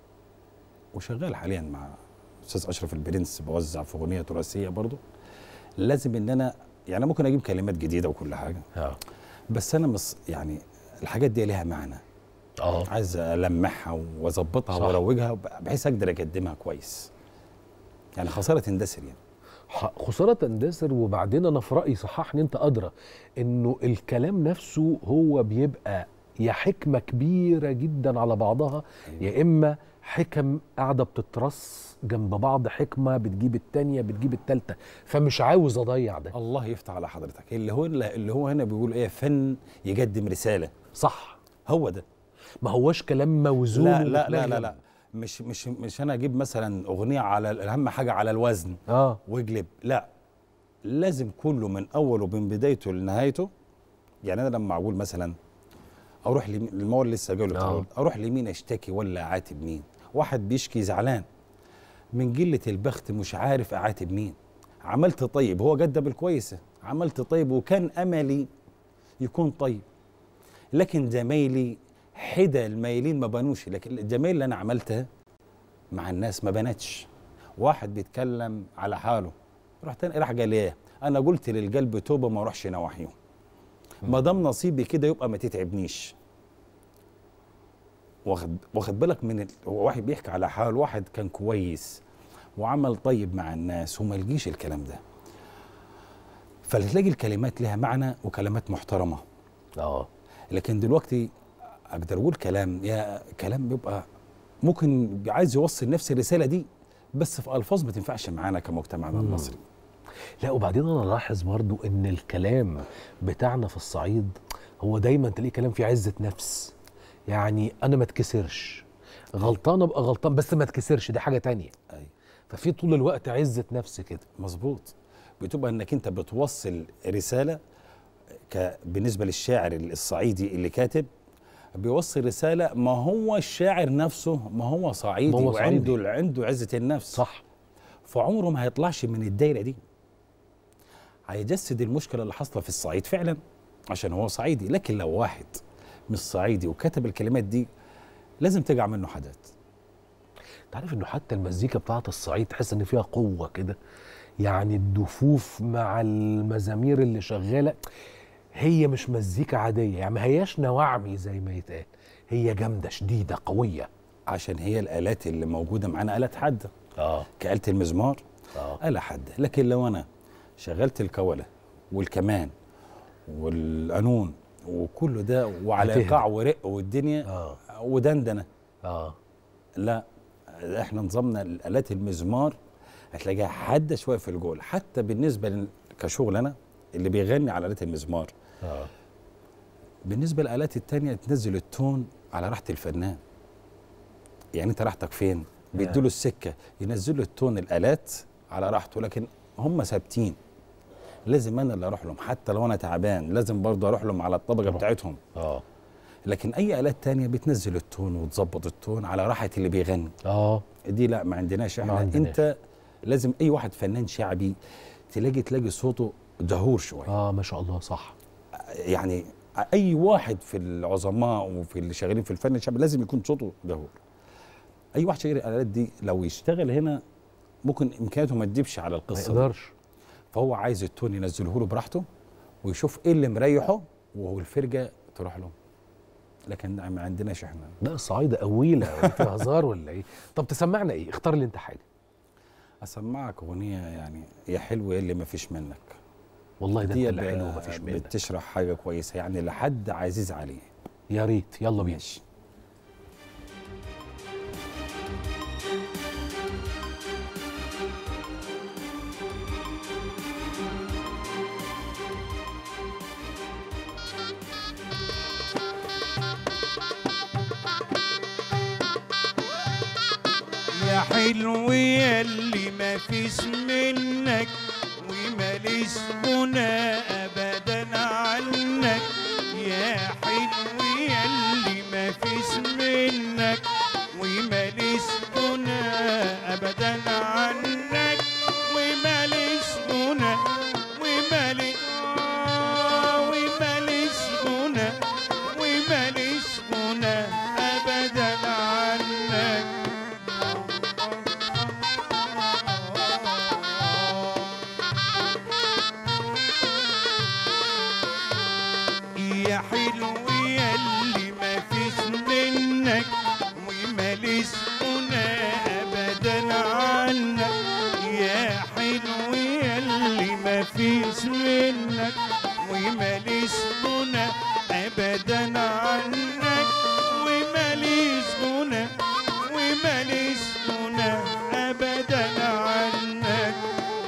وشغال حاليا مع استاذ اشرف البرنس بوزع في اغنيه تراثيه برضو. لازم ان انا يعني ممكن اجيب كلمات جديده وكل حاجه، اه بس انا مص يعني الحاجات دي ليها معنى. اه عايز المعها واظبطها صح. واروجها بحيث اقدر اقدمها كويس. يعني خساره تندثر يعني. ح- خسارة تندثر. وبعدين انا في رايي، صححني انت ادرى، انه الكلام نفسه هو بيبقى يا حكمه كبيره جدا على بعضها، يا اما حكم قاعده بتترص جنب بعض، حكمه بتجيب التانيه بتجيب التالته، فمش عاوز اضيع ده. الله يفتح على حضرتك. اللي هو اللي هو هنا بيقول ايه؟ فن يقدم رساله. صح. هو ده. ما هوش كلام موزون لا لا لا ومتنغم. لا لا مش مش مش انا اجيب مثلا اغنيه على اهم حاجه على الوزن اه واجلب. لا، لازم كله من اوله من بدايته لنهايته. يعني انا لما اقول مثلا اروح لمين- المول لسه جاي آه. له، اروح لمين اشتكي ولا اعاتب مين؟ واحد بيشكي زعلان من قله البخت مش عارف اعاتب مين. عملت طيب، هو جدة بالكويسه، عملت طيب وكان املي يكون طيب، لكن زمايلي حدا المايلين ما بنوش. لكن الجمايل اللي انا عملتها مع الناس ما بنتش. واحد بيتكلم على حاله، رحت راح قال ايه؟ انا قلت للقلب توبه ما اروحش نواحيه. ما دام نصيبي كده يبقى ما تتعبنيش. واخد واخد بالك من ال... هو واحد بيحكي على حال واحد كان كويس وعمل طيب مع الناس وما لقيش الكلام ده. فتلاقي الكلمات لها معنى وكلمات محترمه. اه لكن دلوقتي اقدر اقول كلام، يا كلام بيبقى ممكن عايز يوصل نفس الرساله دي بس في الفاظ ما تنفعش معانا كمجتمعنا المصري. لا وبعدين انا لاحظ برضو ان الكلام بتاعنا في الصعيد هو دايما تلاقيه كلام فيه عزه نفس. يعني انا ما اتكسرش، غلطان ابقى غلطان بس ما اتكسرش، دي حاجه تانية. ايوه ففي طول الوقت عزه نفس كده. مظبوط. بتبقى انك انت بتوصل رساله ك بالنسبه للشاعر الصعيدي اللي كاتب بيوصل رساله، ما هو الشاعر نفسه ما هو صعيدي ما هو صعيدي. وعنده عنده عزه النفس. صح. فعمره ما هيطلعش من الدايره دي. هيجسد المشكله اللي حاصله في الصعيد فعلا عشان هو صعيدي، لكن لو واحد مش صعيدي وكتب الكلمات دي لازم تقع منه حاجات. تعرف انه حتى المزيكا بتاعت الصعيد تحس ان فيها قوه كده، يعني الدفوف مع المزامير اللي شغاله هي مش مزيكا عاديه، يعني ما هياش نواعمي زي ما يتقال، هي جامده شديده قويه. عشان هي الالات اللي موجوده معانا الات حاده. اه كآلة المزمار اه آلة حاده، لكن لو انا شغلت الكوله والكمان والقانون وكله ده وعلى هتهدى. ايقاع ورق والدنيا اه ودندنه، اه لا احنا نظامنا الالات المزمار هتلاقيها حاده شويه في الجول، حتى بالنسبه لل- كشغل انا اللي بيغني على الات المزمار. اه بالنسبه للالات التانية تنزل التون على راحه الفنان. يعني انت راحتك فين؟ بيدوا السكه ينزلوا التون الالات على راحته، لكن هم ثابتين. لازم انا اللي اروح لهم حتى لو انا تعبان، لازم برضه اروح لهم على الطبقه بتاعتهم. اه لكن اي الات تانية بتنزل التون وتظبط التون على راحه اللي بيغني. اه دي لا ما عندناش احنا. ما عندناش. انت لازم اي واحد فنان شعبي تلاقي تلاقي صوته دهور شويه. اه ما شاء الله صح. يعني اي واحد في العظماء وفي اللي شغالين في الفن الشعبي لازم يكون صوته دهور. اي واحد شغال الالات دي لو يشتغل هنا ممكن امكانياته ما تجيبش على ما القصه دي. يقدرش. فهو عايز التون ينزله له براحته ويشوف ايه اللي مريحه وهو الفرقه تروح له. لكن ما عندناش احنا. لا الصعايده قويله ولا فيها هزار ولا ايه؟ طب تسمعنا ايه؟ اختار لي انت حاجه. اسمعك اغنيه يعني يا حلو يا اللي ما فيش منك. والله ده انت دي اللي ب- حلو ومفيش منك. بتشرح حاجه كويسه يعني لحد عزيز عليه. يا ريت يلا بينا. ماشي. يا حلو ياللي ما فيش منك وماليش غنى ابدا عنك. يا حلو ياللي ما فيش منك وماليش غنى ابدا عنك. وماليش غنى وماليش آه وماليش غنى وماليش غنى ابدا عنك. يا حلو ياللي ما فيش منك وماليش غنى ابدا عنك. يا حلو ياللي ما فيش منك وماليش غنى ابدا عنك. وماليش غنى وماليش غنى ابدا عنك.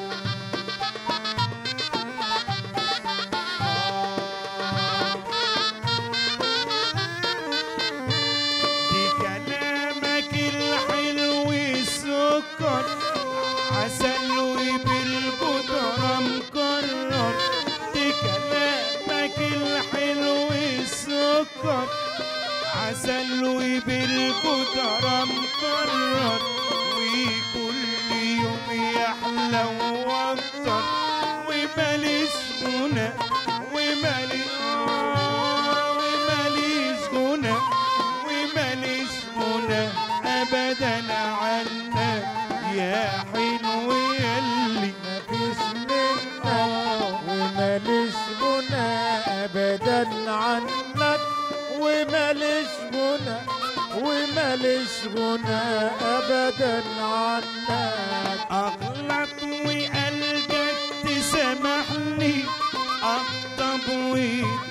دي كلامك الحلو السكر عسل وبالقدرة مكرر. دي كلامك الحلو السكر عسل وبالقدرة مكرر. وكل يوم يحلى واكتر. وماليش غنى وماليش آه وماليش غنى وماليش غنى ابدا عنك. يا حلو ياللي ما فيش منك وماليش غنى ابدا عنك. وماليش غنى وماليش غنى ابدا عنك. اغلط وقلبك تسامحني اغضب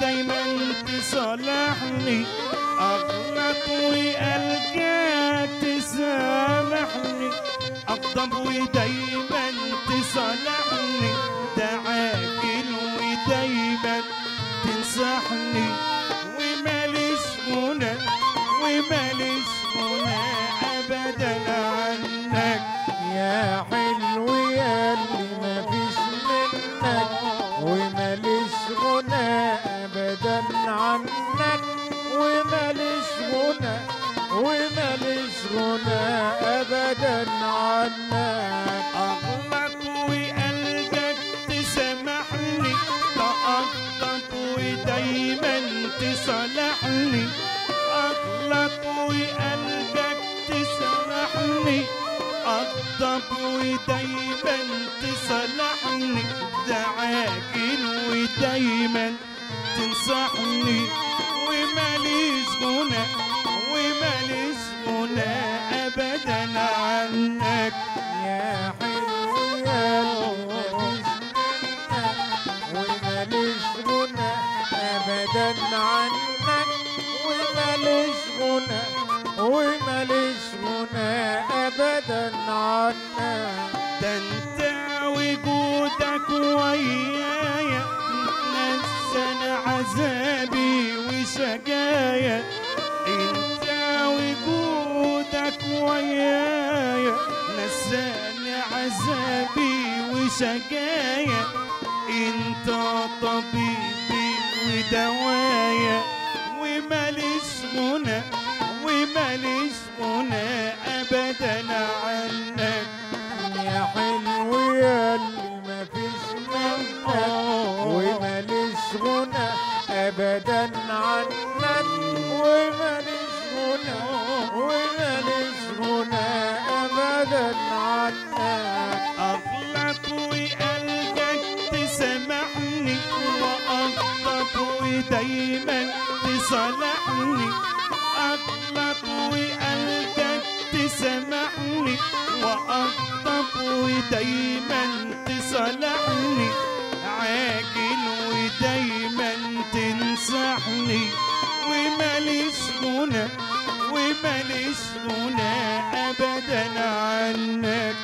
ودايما تصالحني. اغلط وقلبك أغضب ودايما تصالحني، ده عاقل ودايما تنصحني، وماليش غنى وماليش غنى أبدا عنك. يا حلو ياللي مفيش منك، وماليش غنى ابدا عنك، وماليش غنى وماليش غنى ابدا عنك. أغلط وقلبك تسامحني، تأغضب ودايما تصالحني، أغلط وقلبك تسامحني، أغضب ودايما تصالحني، ده عاقل ودايما تنصحني، وماليش غنى وماليش غنى أبدا عنك. يا حلو ياللي مفيش منك، وماليش غنى ابدا عنك، وماليش غنى وماليش غنى ابدا عنك. ده انت وجودك ويايا نساني عذابي وشجايا، انت وجودك ويايا نساني عذابي وشجايا، انت طبيبي ودوايا، وماليش غنى وماليش غنى ابدا عنك. يا حلو ياللي مفيش منك، وماليش غنى ابدا عنك، وماليش غنى وماليش غنى ابدا عنك. أغلط وقلبك تسامحني، وأغضب ودايما تصالحني، أغلط وقلبك تسامحني، وأغضب ودايما تصالحني، عاجل ودايما تنصحني، وماليش غنى وماليش غنى أبدا عنك.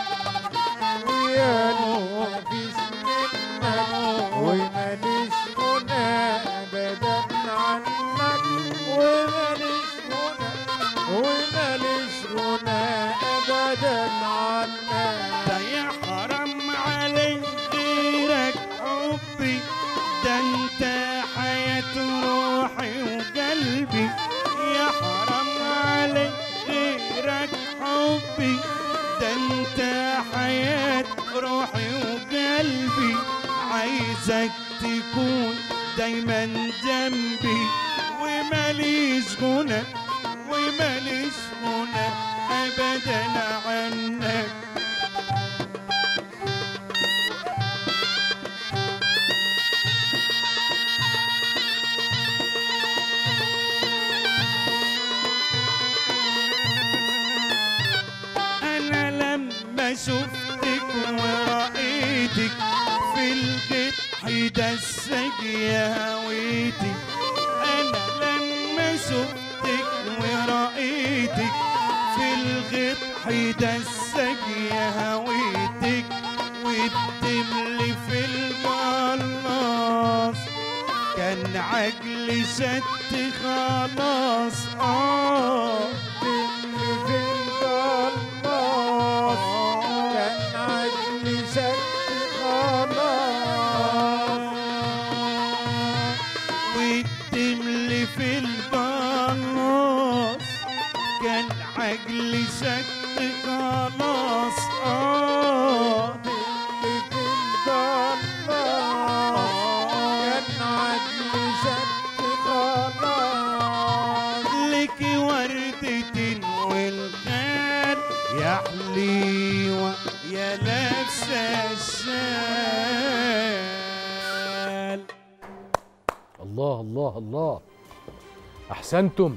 وياللي مفيش منك، وماليش غنى ابدا عنك، وماليش غنى وماليش غنى ابدا عنك. ده يا حرام عليك غيرك حبي، ده انت حياة روحي وقلبي، يا حرام عليك غيرك حبي، ده انت حياة روحي وقلبي، عايزك تكون دايما جنبي، وماليش غنى وماليش غنى ابدا عنك. انا لما شفتك ورأيتك في القطح دسك يا هويتي، انا لما شفتك ورأيتك في القطح دسك يا هويتك، والدمل في البلاص كان عقلي شت خلاص. اه اللي في القلب كان عقلي شك خلاص، والدمل في البلاص كان عقلي شت خلاص. اه اللي في القلب كان عقلي شك خلاص. لك وردة والخال يا حليوة يا لابسة الشال. الله الله الله، احسنتم.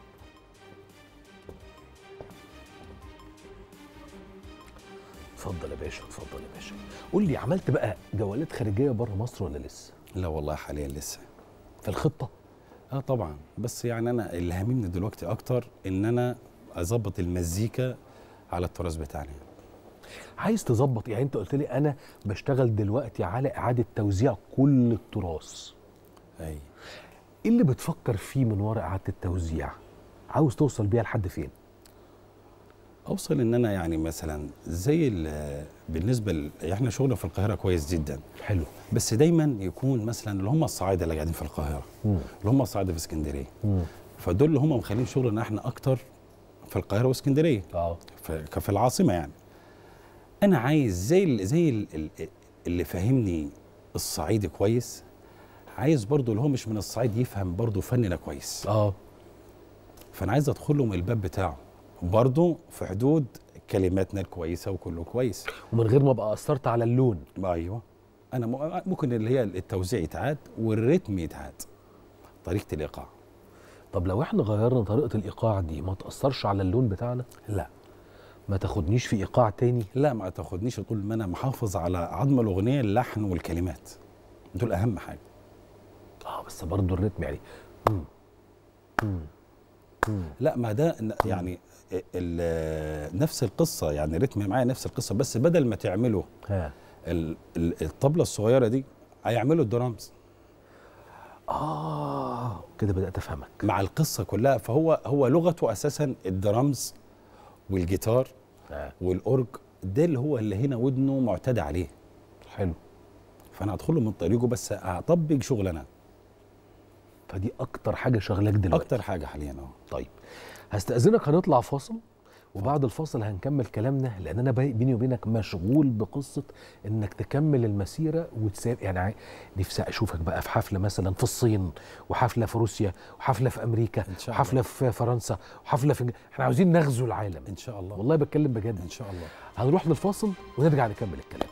اتفضل يا باشا، اتفضل يا باشا. قول لي، عملت بقى جولات خارجيه بره مصر ولا لسه؟ لا والله حاليا لسه في الخطه؟ اه طبعا، بس يعني انا اللي هاممني دلوقتي اكتر ان انا اظبط المزيكا على التراث بتاعنا. عايز تظبط، يعني انت قلت لي انا بشتغل دلوقتي على اعاده توزيع كل التراث. اي ايه اللي بتفكر فيه من وراء اعاده التوزيع؟ عاوز توصل بيها لحد فين؟ اوصل ان انا يعني مثلا زي بالنسبه ل... احنا شغلنا في القاهره كويس جدا، حلو، بس دايما يكون مثلا اللي هم الصعايده اللي قاعدين في القاهره، مم. اللي هم الصعايده في اسكندريه، مم. فدول اللي هم مخلين شغلنا احنا اكتر في القاهره واسكندريه، اه في في العاصمه يعني. انا عايز زي ال... زي ال... اللي فاهمني الصعيدي كويس، عايز برضو اللي هو مش من الصعيد يفهم برضو فننا كويس. اه فانا عايز ادخل له من الباب بتاعه برضو في حدود كلماتنا الكويسه وكله كويس، ومن غير ما ابقى اثرت على اللون. ايوه. انا م- ممكن اللي هي التوزيع يتعاد والريتم يتعاد، طريقه الايقاع. طب لو احنا غيرنا طريقه الايقاع دي ما تاثرش على اللون بتاعنا؟ لا ما تاخدنيش في ايقاع تاني؟ لا ما تاخدنيش طول ما انا محافظ على عظم الاغنيه، اللحن والكلمات دول اهم حاجه. اه بس برضه الريتم يعني. مم. مم. مم. لا ما ده ن- يعني ال- نفس القصه، يعني رتم معايا نفس القصه، بس بدل ما تعملوا ها ال- ال- الطبله الصغيره دي هيعملوا الدرامز اه كده بدات افهمك. مع القصه كلها. فهو هو لغته اساسا الدرامز والجيتار آه. والاورج، ده اللي هو اللي هنا ودنه معتاد عليه. حلو. فانا هدخله من طريقه بس هطبق شغلنا. فدي اكتر حاجه شغلاك دلوقتي؟ اكتر حاجه حاليا اه. طيب هستأذنك هنطلع فاصل، وبعد الفاصل هنكمل كلامنا، لان انا بي- بيني وبينك مشغول بقصه انك تكمل المسيره وتساب. يعني عاي- نفسي اشوفك بقى في حفله مثلا في الصين، وحفله في روسيا، وحفله في امريكا، إن شاء وحفله في فرنسا، وحفله في، احنا عاوزين نغزو العالم ان شاء الله. والله بتكلم بجد. ان شاء الله. هنروح للفاصل ونرجع نكمل الكلام.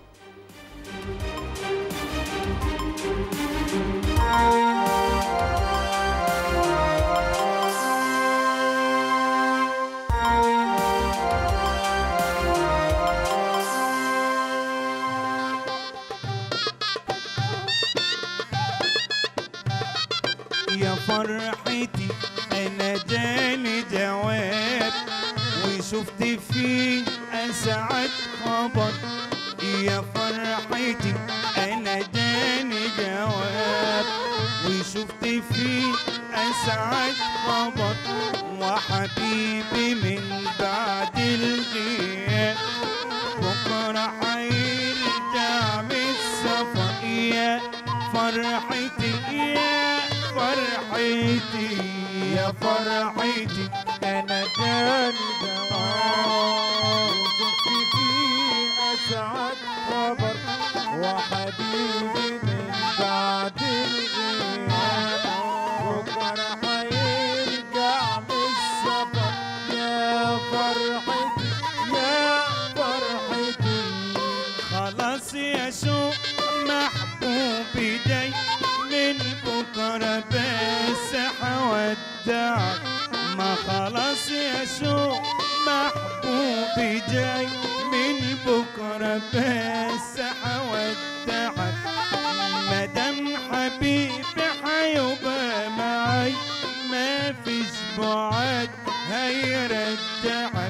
يا فرحتي انا جاني جواب وشفت فيه اسعد خبر. يا فرحتي انا جاني جواب وشفت فيه اسعد خبر، وحبيبي من بعد الغياب بكره حيرجع من السفر. يا فرحتي يا فرحتي يا فرحتي انا جاني جواب وشفت فيه اسعد خبر، وحبيبي من بعد الغياب بكره هيرجع من السفر. يا فرحتي يا فرحتي خلاص يا شوق محبوبي جاي من بكره بس حودعك. ما خلاص يا شوق محبوبي جاي من بكره بس حودعك. مدام حبيبي حيبقى معاي ما فيش بعد هيرجعك،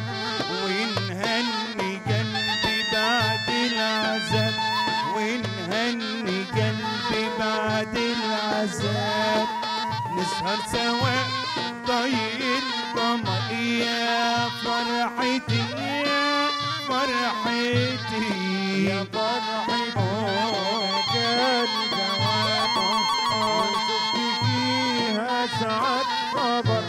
ونهني قلبي بعد العذاب ونهني قلبي بعد العذاب. نسهر سوا ضي القمر. يا فرحتي يا فرحتي يا فرحتي جاني جواب وشفت فيها سعد خبر،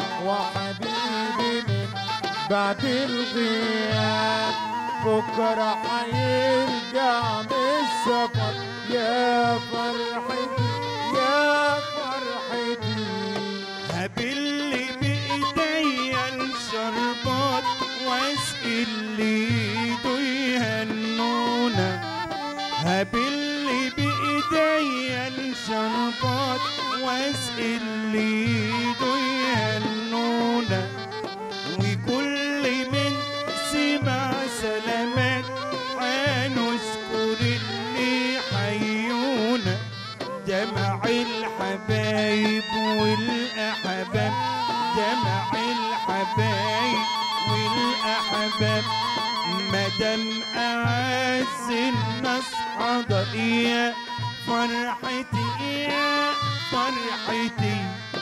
وحبيبي من بعد الغياب بكره حيرجع من السفر. يا فرحتي يا فرحتي هبل بايديا الشربات واسقي اللي ايده يهنونا. هبل بايديا الشربات واسقي اللي ايده يهنونا. وكل من سمع سلامات حنشكر اللي حيونا. ده مدام أعز الناس حضر يا فرحتي يا فرحتي.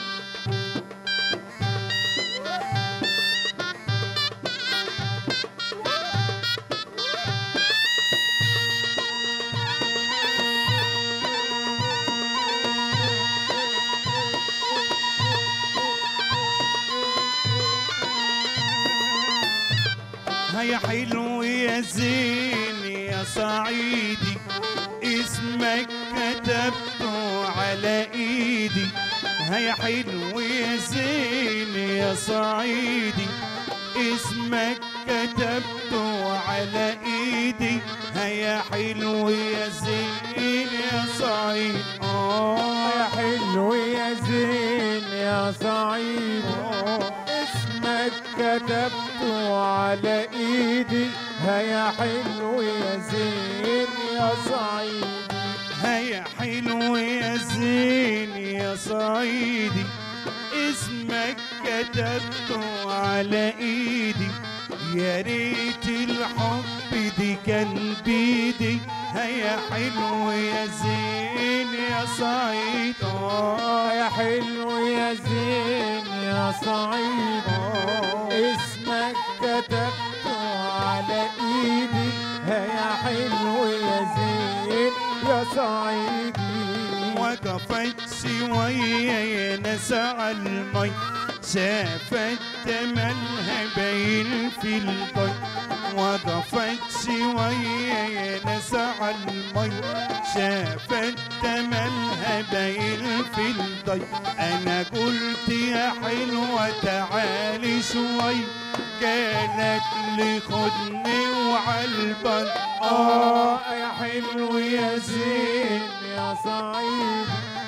يا حلو يا زين يا صعيدي اسمك كتبته على ايدي. هيا حلو يا زين يا صعيدي اسمك كتبته على ايدي. هيا حلو يا زين يا صعيدي اه يا حلو يا زين يا صعيدي اسمك كتبته على ايدي. هيا حلو يا زين يا صعيدي. هيا حلو يا زين يا صعيدي اسمك كتبته على ايدي. يا ريت الحب دي كان بيدي. هيا حلو يا زين يا صعيدي اه يا حلو يا زين يا صعيدي اسمك كتبته على ايدي. هيا حلو يا زين يا صعيدي. وقفت شوية يا ناس على المي شافت تملها باين في الضي. وقفت شوية يا ناس على المي شافت تملها باين في الضي. أنا قلت يا حلوة تعالي شوي كانت لي خدني وعالبر آه يا حلو يا زين يا صعيدي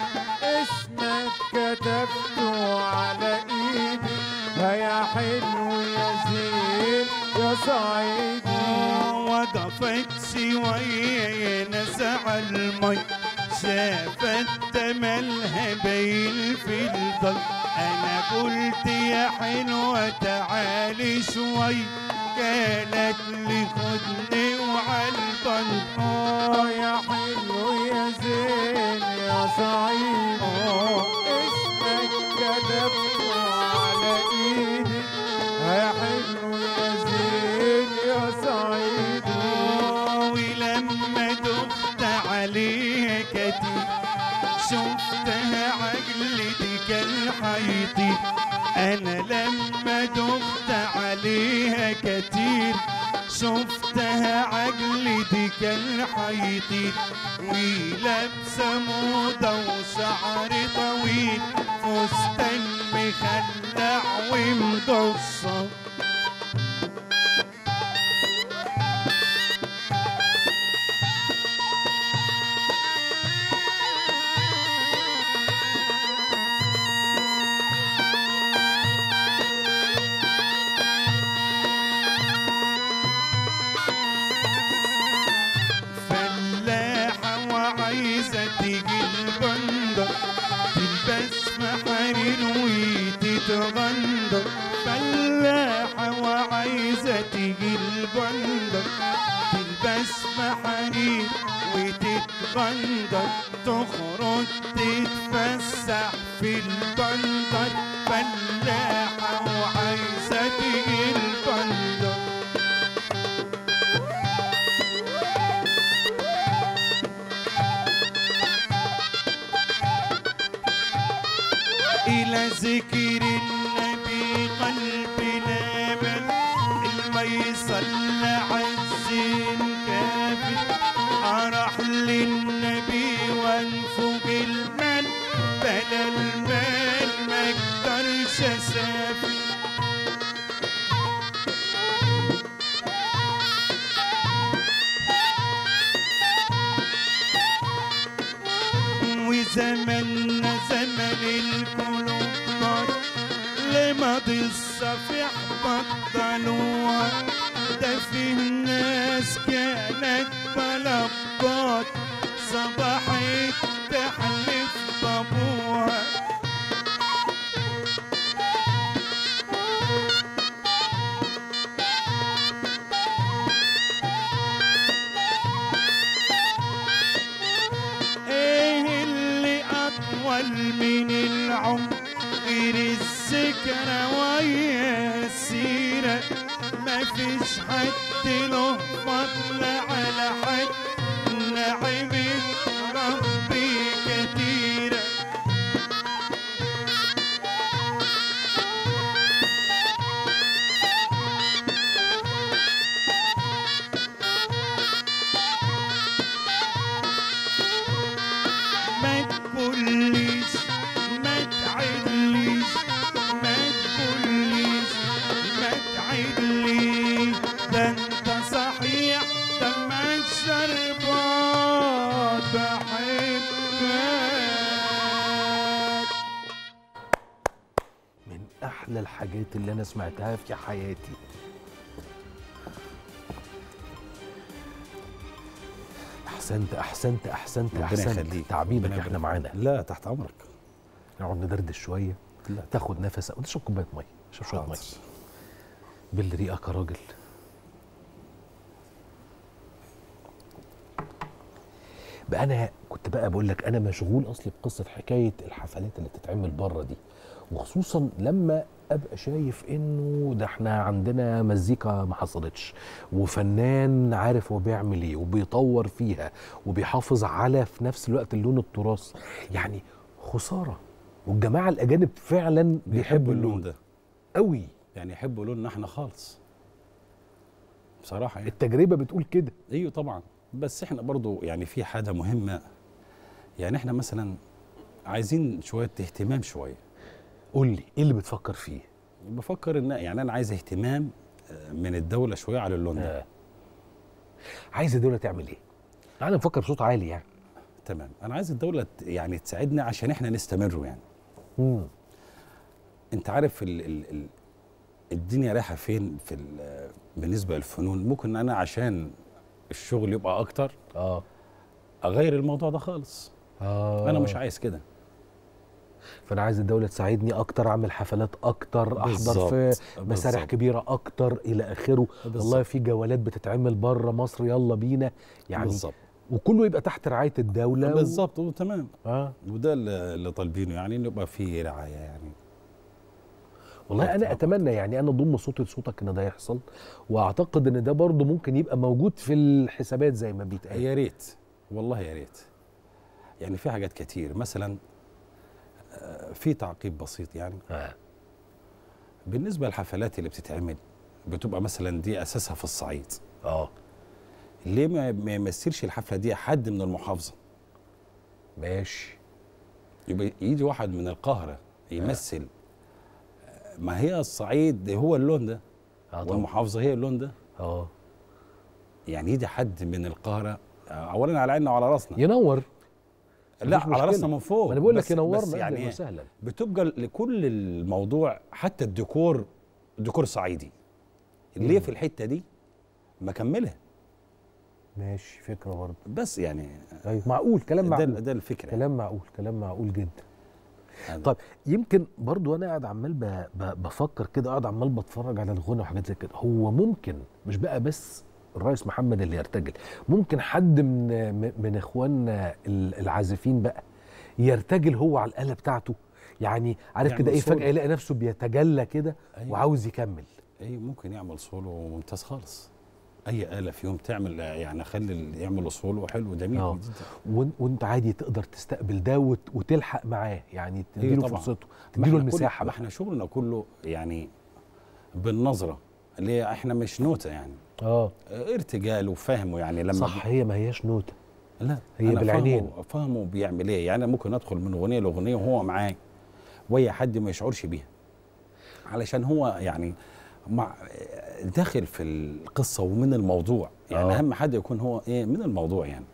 اسمك كتبته على ايدي. هيا حلو يا زين يا صعيدي. وقفت شوية يا ناس على المي شافت تملها باين في الضي. أنا قلت يا حلوة تعالي شوي كانت لي خدني وعالبر آه يا حلو يا زين يا صعيدي اسمك كتبته على ايدي. يا حلو يا زين يا صعيدي. ولما دخت عليها كتير شفتها عقلتي كان حيطير. أنا لما دخت عليها كتير شفتها عقلتي كان حيطير. ولابسة موضة وشعر طويل فستان مخلع ومقصر. عايزة تيجي البندر تلبس محارير وتتغندر. فلاحة وعايزة تيجي البندر تلبس محارير وتتغندر. تخرج تتفسح في البندر. فلاحة وعايزة تيجي البندر. إلى ذكر النبي قلبي نابل المي صلى عالزين كافي. أروح للنبي وانفق المال بلا المال ما اقدرش اسافي. وزمننا زمن القلوب نار لماضي الصفيح بطلوها. ده فيه ناس كانت بلبات صباحت تحلف بابوها. احلى الحاجات اللي انا سمعتها في حياتي. احسنت احسنت احسنت ربنا احسنت يخليك. تعبينك، ربنا احنا يبارك. معانا. لا تحت امرك. نقعد ندردش شويه، لا تاخد نفس وتشرب كوبايه ميه، اشرب شويه ميه حاضر. باللي ريقك يا راجل. بقى انا كنت بقى بقول لك انا مشغول اصلي بقصه حكايه الحفلات اللي بتتعمل بره دي، وخصوصا لما ابقى شايف انه ده احنا عندنا مزيكا ما حصلتش، وفنان عارف هو بيعمل ايه وبيطور فيها وبيحافظ على في نفس الوقت اللون التراث. يعني خساره، والجماعه الاجانب فعلا بيحبوا اللون ده قوي، يعني يحبوا لوننا احنا خالص بصراحه يعني. التجربه بتقول كده. ايوه طبعا، بس احنا برضو يعني في حاجه مهمه، يعني احنا مثلا عايزين شويه اهتمام شويه. قول لي ايه اللي بتفكر فيه؟ بفكر ان يعني انا عايز اهتمام من الدوله شويه على اللون ده. آه. عايز الدوله تعمل ايه؟ تعالى نفكر بصوت عالي يعني. تمام، انا عايز الدوله ت- يعني تساعدنا عشان احنا نستمر يعني. امم انت عارف ال ال ال الدنيا رايحه فين في ال- بالنسبه للفنون. ممكن انا عشان الشغل يبقى اكتر اه اغير الموضوع ده خالص. اه انا مش عايز كده. فانا عايز الدوله تساعدني اكتر، اعمل حفلات اكتر، احضر بالظبط، في مسارح بالظبط. كبيره اكتر الى اخره. بالظبط. والله في جولات بتتعمل بره مصر، يلا بينا يعني. بالظبط وكله يبقى تحت رعايه الدوله. بالظبط وتمام. و... اه وده اللي اللي طالبينه، يعني انه يبقى فيه رعايه يعني. والله انا اتمنى يعني انا اضم صوتي لصوتك ان ده يحصل، واعتقد ان ده برضه ممكن يبقى موجود في الحسابات زي ما بيتقال. يا ريت والله يا ريت. يعني في حاجات كتير مثلا آه، في تعقيب بسيط يعني. آه. بالنسبه للحفلات اللي بتتعمل بتبقى مثلا دي اساسها في الصعيد. اه ليه ما ما يمثلش الحفله دي حد من المحافظه؟ ماشي. يبقى يجي واحد من القاهره يمثل. آه، ما هي الصعيد هو اللون ده، اه طبعا. والمحافظه هي اللون ده. اه يعني يجي حد من القاهره، آه، اولا على عيننا وعلى راسنا. ينور. لا مفيش على مشكلة. راسنا من فوق. ما انا بقول لك بس- ينورنا، بس يعني يعني وسهلا. بتبقى لكل الموضوع حتى الديكور ديكور صعيدي. اللي مم. في الحته دي مكملها. ماشي، فكره برضه. بس يعني ايوه معقول، كلام ده معقول. ده الفكره. كلام معقول، كلام معقول جدا. هذا. طيب يمكن برضو انا قاعد عمال ب- ب- بفكر كده، قاعد عمال بتفرج على الغنى وحاجات زي كده. هو ممكن مش بقى بس الرئيس محمد اللي يرتجل، ممكن حد من م- من اخواننا ال- العازفين بقى يرتجل هو على الآلة بتاعته. يعني عارف يعمل كده ايه، سولو. فجأة يلاقي نفسه بيتجلى كده أيوة. وعاوز يكمل. اي ممكن يعمل سولو ممتاز خالص. اي آلة فيهم تعمل يعني خلي ال- يعمل سولو حلو جميل اه جدا. وإن- وانت عادي تقدر تستقبل ده وت- وتلحق معاه، يعني أيوة تديله طبعاً. فرصته، ما تديله إحنا كل- المساحة ما بقى. احنا شغلنا كله يعني بالنظره، اللي هي احنا مش نوته يعني. اه آه، ارتجال وفهمه يعني لما صح، هي ما هياش نوتة. لا هي أنا بالعينين. فاهمه فاهمه بيعمل ايه. يعني أنا ممكن ادخل من اغنيه لاغنيه وهو معاه ويا حد ما يشعرش بيها، علشان هو يعني مع داخل في القصه ومن الموضوع. يعني آه. اهم حاجه يكون هو ايه من الموضوع يعني.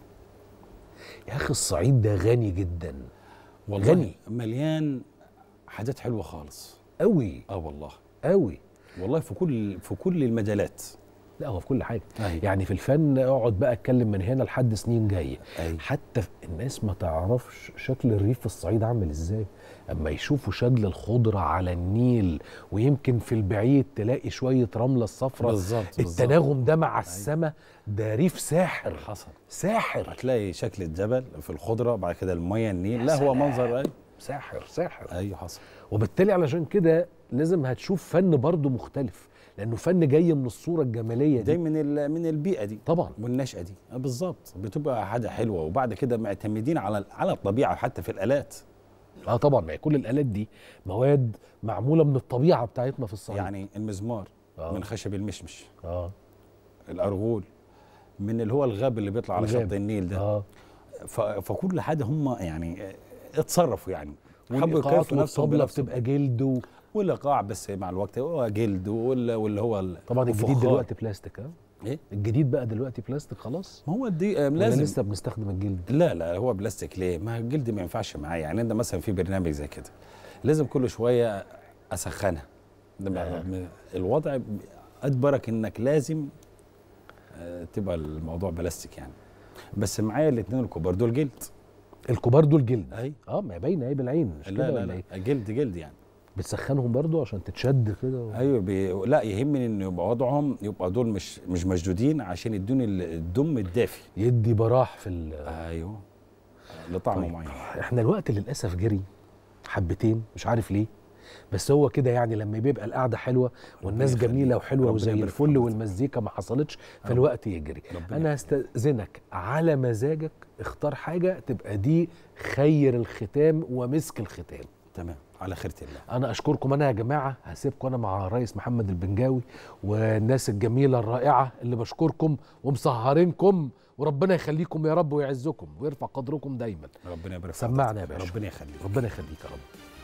يا اخي الصعيد ده غني جدا والله غني. مليان حاجات حلوه خالص. قوي اه والله قوي. والله في كل في كل المجالات. لا هو في كل حاجه. أيوة. يعني في الفن اقعد بقى اتكلم من هنا لحد سنين جايه. أيوة. حتى الناس ما تعرفش شكل الريف في الصعيد عامل ازاي. اما يشوفوا شجل الخضره على النيل، ويمكن في البعيد تلاقي شويه رمله الصفراء، بالظبط بالظبط. التناغم ده مع السماء، ده ريف ساحر. حصل. ساحر هتلاقي شكل الجبل في الخضره، بعد كده الميه النيل. يا لا هو سلام. منظر اي. ساحر ساحر. ايوه حصل. وبالتالي علشان كده لازم هتشوف فن برضه مختلف، لانه فن جاي من الصوره الجماليه ده دي. من ال- من البيئه دي طبعا. والنشأة دي. آه بالظبط، بتبقى حاجه حلوه. وبعد كده معتمدين على على الطبيعه حتى في الالات. اه طبعا، ما هي كل الالات دي مواد معموله من الطبيعه بتاعتنا في الصعيد. يعني المزمار آه. من خشب المشمش. اه الارغول من اللي هو الغاب اللي بيطلع على الغاب. شط النيل ده. اه ف- فكل حاجه هم يعني آه، اتصرفوا يعني. حبوا والايقاعات يكيفوا نفسهم والطبله بنفسهم. بتبقى جلد و... والايقاع بس مع الوقت هو جلد ولا واللي هو ال- طبعا الجديد الفخار. دلوقتي بلاستيك. اه ايه الجديد بقى دلوقتي بلاستيك خلاص. ما هو دي آه، ولا لازم. لسه بنستخدم الجلد؟ لا لا هو بلاستيك. ليه؟ ما الجلد ما ينفعش معايا. يعني انت مثلا في برنامج زي كده لازم كل شويه اسخنها ده الوضع اجبرك انك لازم آه، تبقى الموضوع بلاستيك يعني. بس معايا الاثنين الكبار دول جلد. الكبار دول جلد. اي اه ما باينه ايه بالعين مش لا كده لا ولا لا ايه؟ جلد جلد يعني. بتسخنهم برضو عشان تتشد كده و... ايوه بي... لا يهمني ان يبقى وضعهم يبقى دول مش مش مشدودين عشان يدوني الدم الدافي. يدي براح في ال... ايوه لطعم طيب. معين. احنا الوقت للاسف جري حبتين مش عارف ليه، بس هو كده يعني لما بيبقى القعده حلوه والناس يخليك. جميله وحلوه ربنا وزي يبارك في الفل حضرتك. والمزيكا ما حصلتش فالوقت يجري. ربنا انا هستاذنك على مزاجك اختار حاجه تبقى دي خير الختام ومسك الختام. تمام على خيرة الله. انا اشكركم. انا يا جماعه هسيبكم انا مع الريس محمد البنجاوي والناس الجميله الرائعه اللي بشكركم ومسهرينكم، وربنا يخليكم يا رب ويعزكم ويرفع قدركم دايما. ربنا يبارك في سمعنا يا حضرتك. باشا. ربنا يخليك. ربنا يخليك يا رب.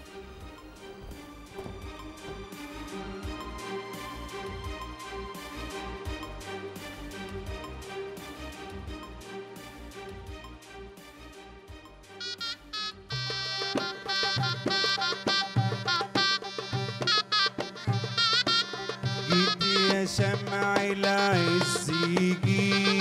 جيت يا شمع العز يجيب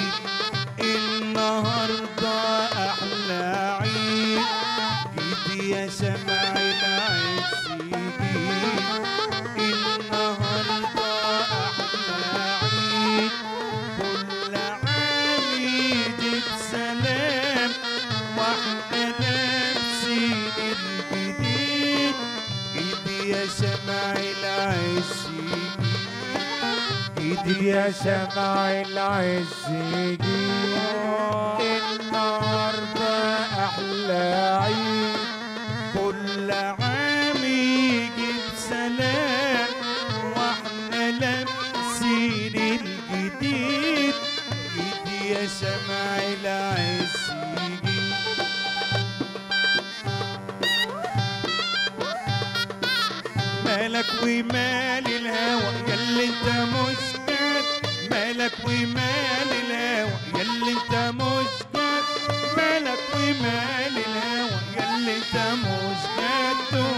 النهارده احلى عيد. جيت يا شمع العز يجيب النهارده احلى عيد. كل عام يجي بسلام واحنا لابسين الجديد. جيت يا شمع العز ايدي يا شمع العز يجيب النهارده احلى عيد. كل عام يجي بسلام واحنا لابسين الجديد. ايدي يا شمع العز يجيب مالك ومال الهوى ياللي انت مش جاد. مالك ومال الهوى ياللي انت مش جاد. مالك ومال الهوى ياللي انت مش جاد.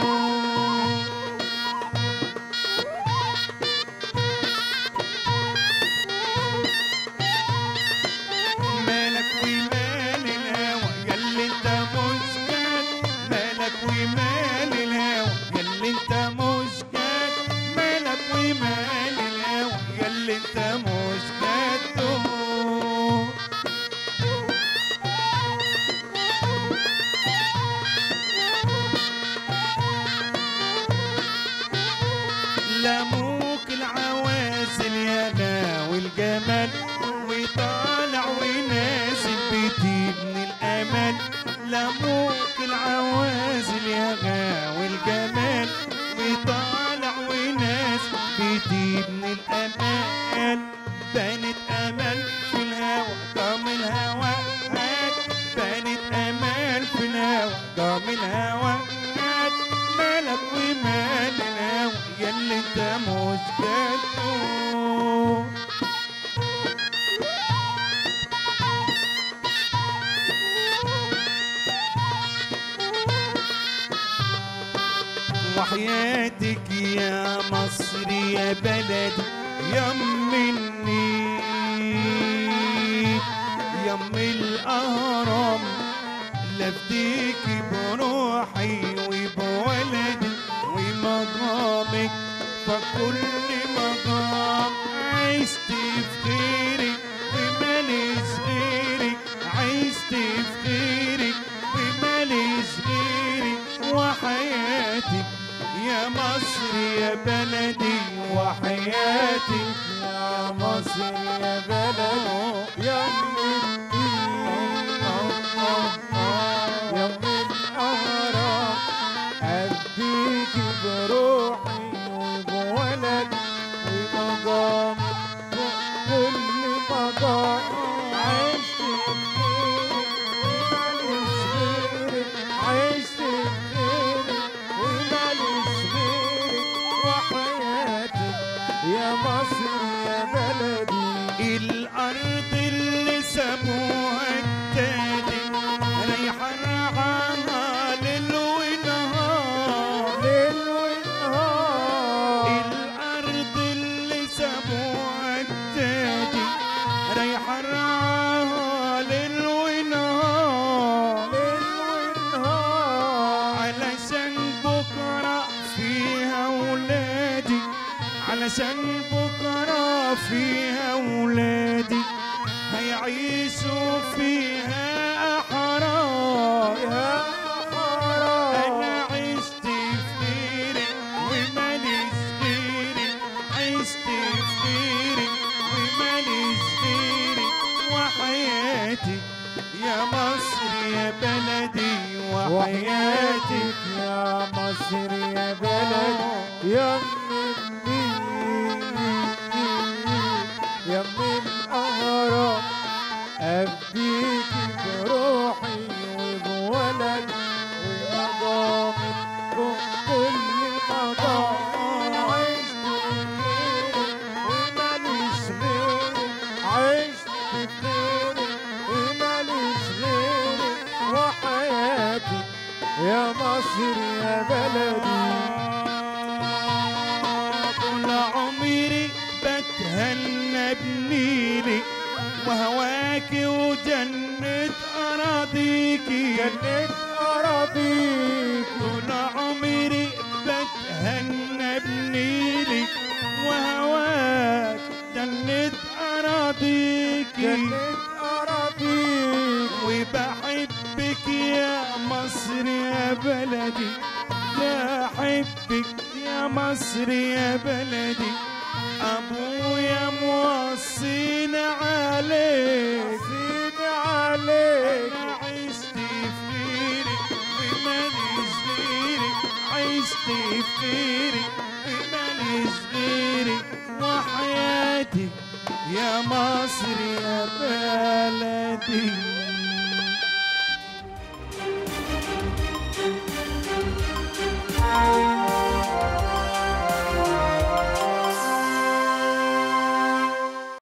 مالك ومال الهوى ياللي انت مش جاد. مالك ومال الهوى ياللي انت مش جاد. مالك ومال الهوى ياللي انت مش جاد. لموك العوازل يا غاوي الجمال وطالع ونازل بتبني الامل. لموك العوازل يا غاوي الجمال وطالع ونازل بتبني الامل. بنت امل في الهوى قام الهوى هات. بنت امل في الهوى قام الهوى هات. مالك ومال الهوى ياللي انت مش جاته. وحياتك يا مصر يا بلدي يم النيل يم الأهرام. لفديكي بروحي وبولدي ومقامك فكل مقام. عايز تفكيرك وماليش غيرك. عايز تفكيرك وماليش غيرك. وحياتك يا مصر يا بلدي وحياتك يا مصر يا بلد يا يم الأهرام. أديكي بروحي وبولدي ومقام كل مقام. عشت بخيرك وماليش غيرك. عشت بخيرك وماليش غيرك. وحياتك يا مصر يا بلدي. الأرض اللي سابوها التاني رايحة رعاها ليل ونهار. ليل ونهار. عيشوا فيها أحرار. أنا عشت في غيرك وماليش غيرك، عشت في غيرك وماليش غيرك، وحياتي يا مصر يا بلدي، وحياتك يا مصر يا بلدي يا من يا من الأهرام، أفديكي بروحي وبولد ومضامنكم كل مضام. عشت بخيرك وماليش غيرك، عشت بخيرك وماليش غيرك، وحياتي يا مصر يا بلدي. طول عمري بتهنى بنيلي وهواكي وجنة أراضيكي، جنة أراضيك. طول عمري بتهنى بنيلي وهواك جنة أراضيكي، جنة أراضيك. وبحبك يا مصر يا بلدي، بحبك يا مصر يا بلدي، أبويا موصيني عليك، وصيني عليك. أنا عشت في غيرك وماليش غيرك، عشت في غيرك وماليش غيرك، وحياتي يا مصر يا بلدي.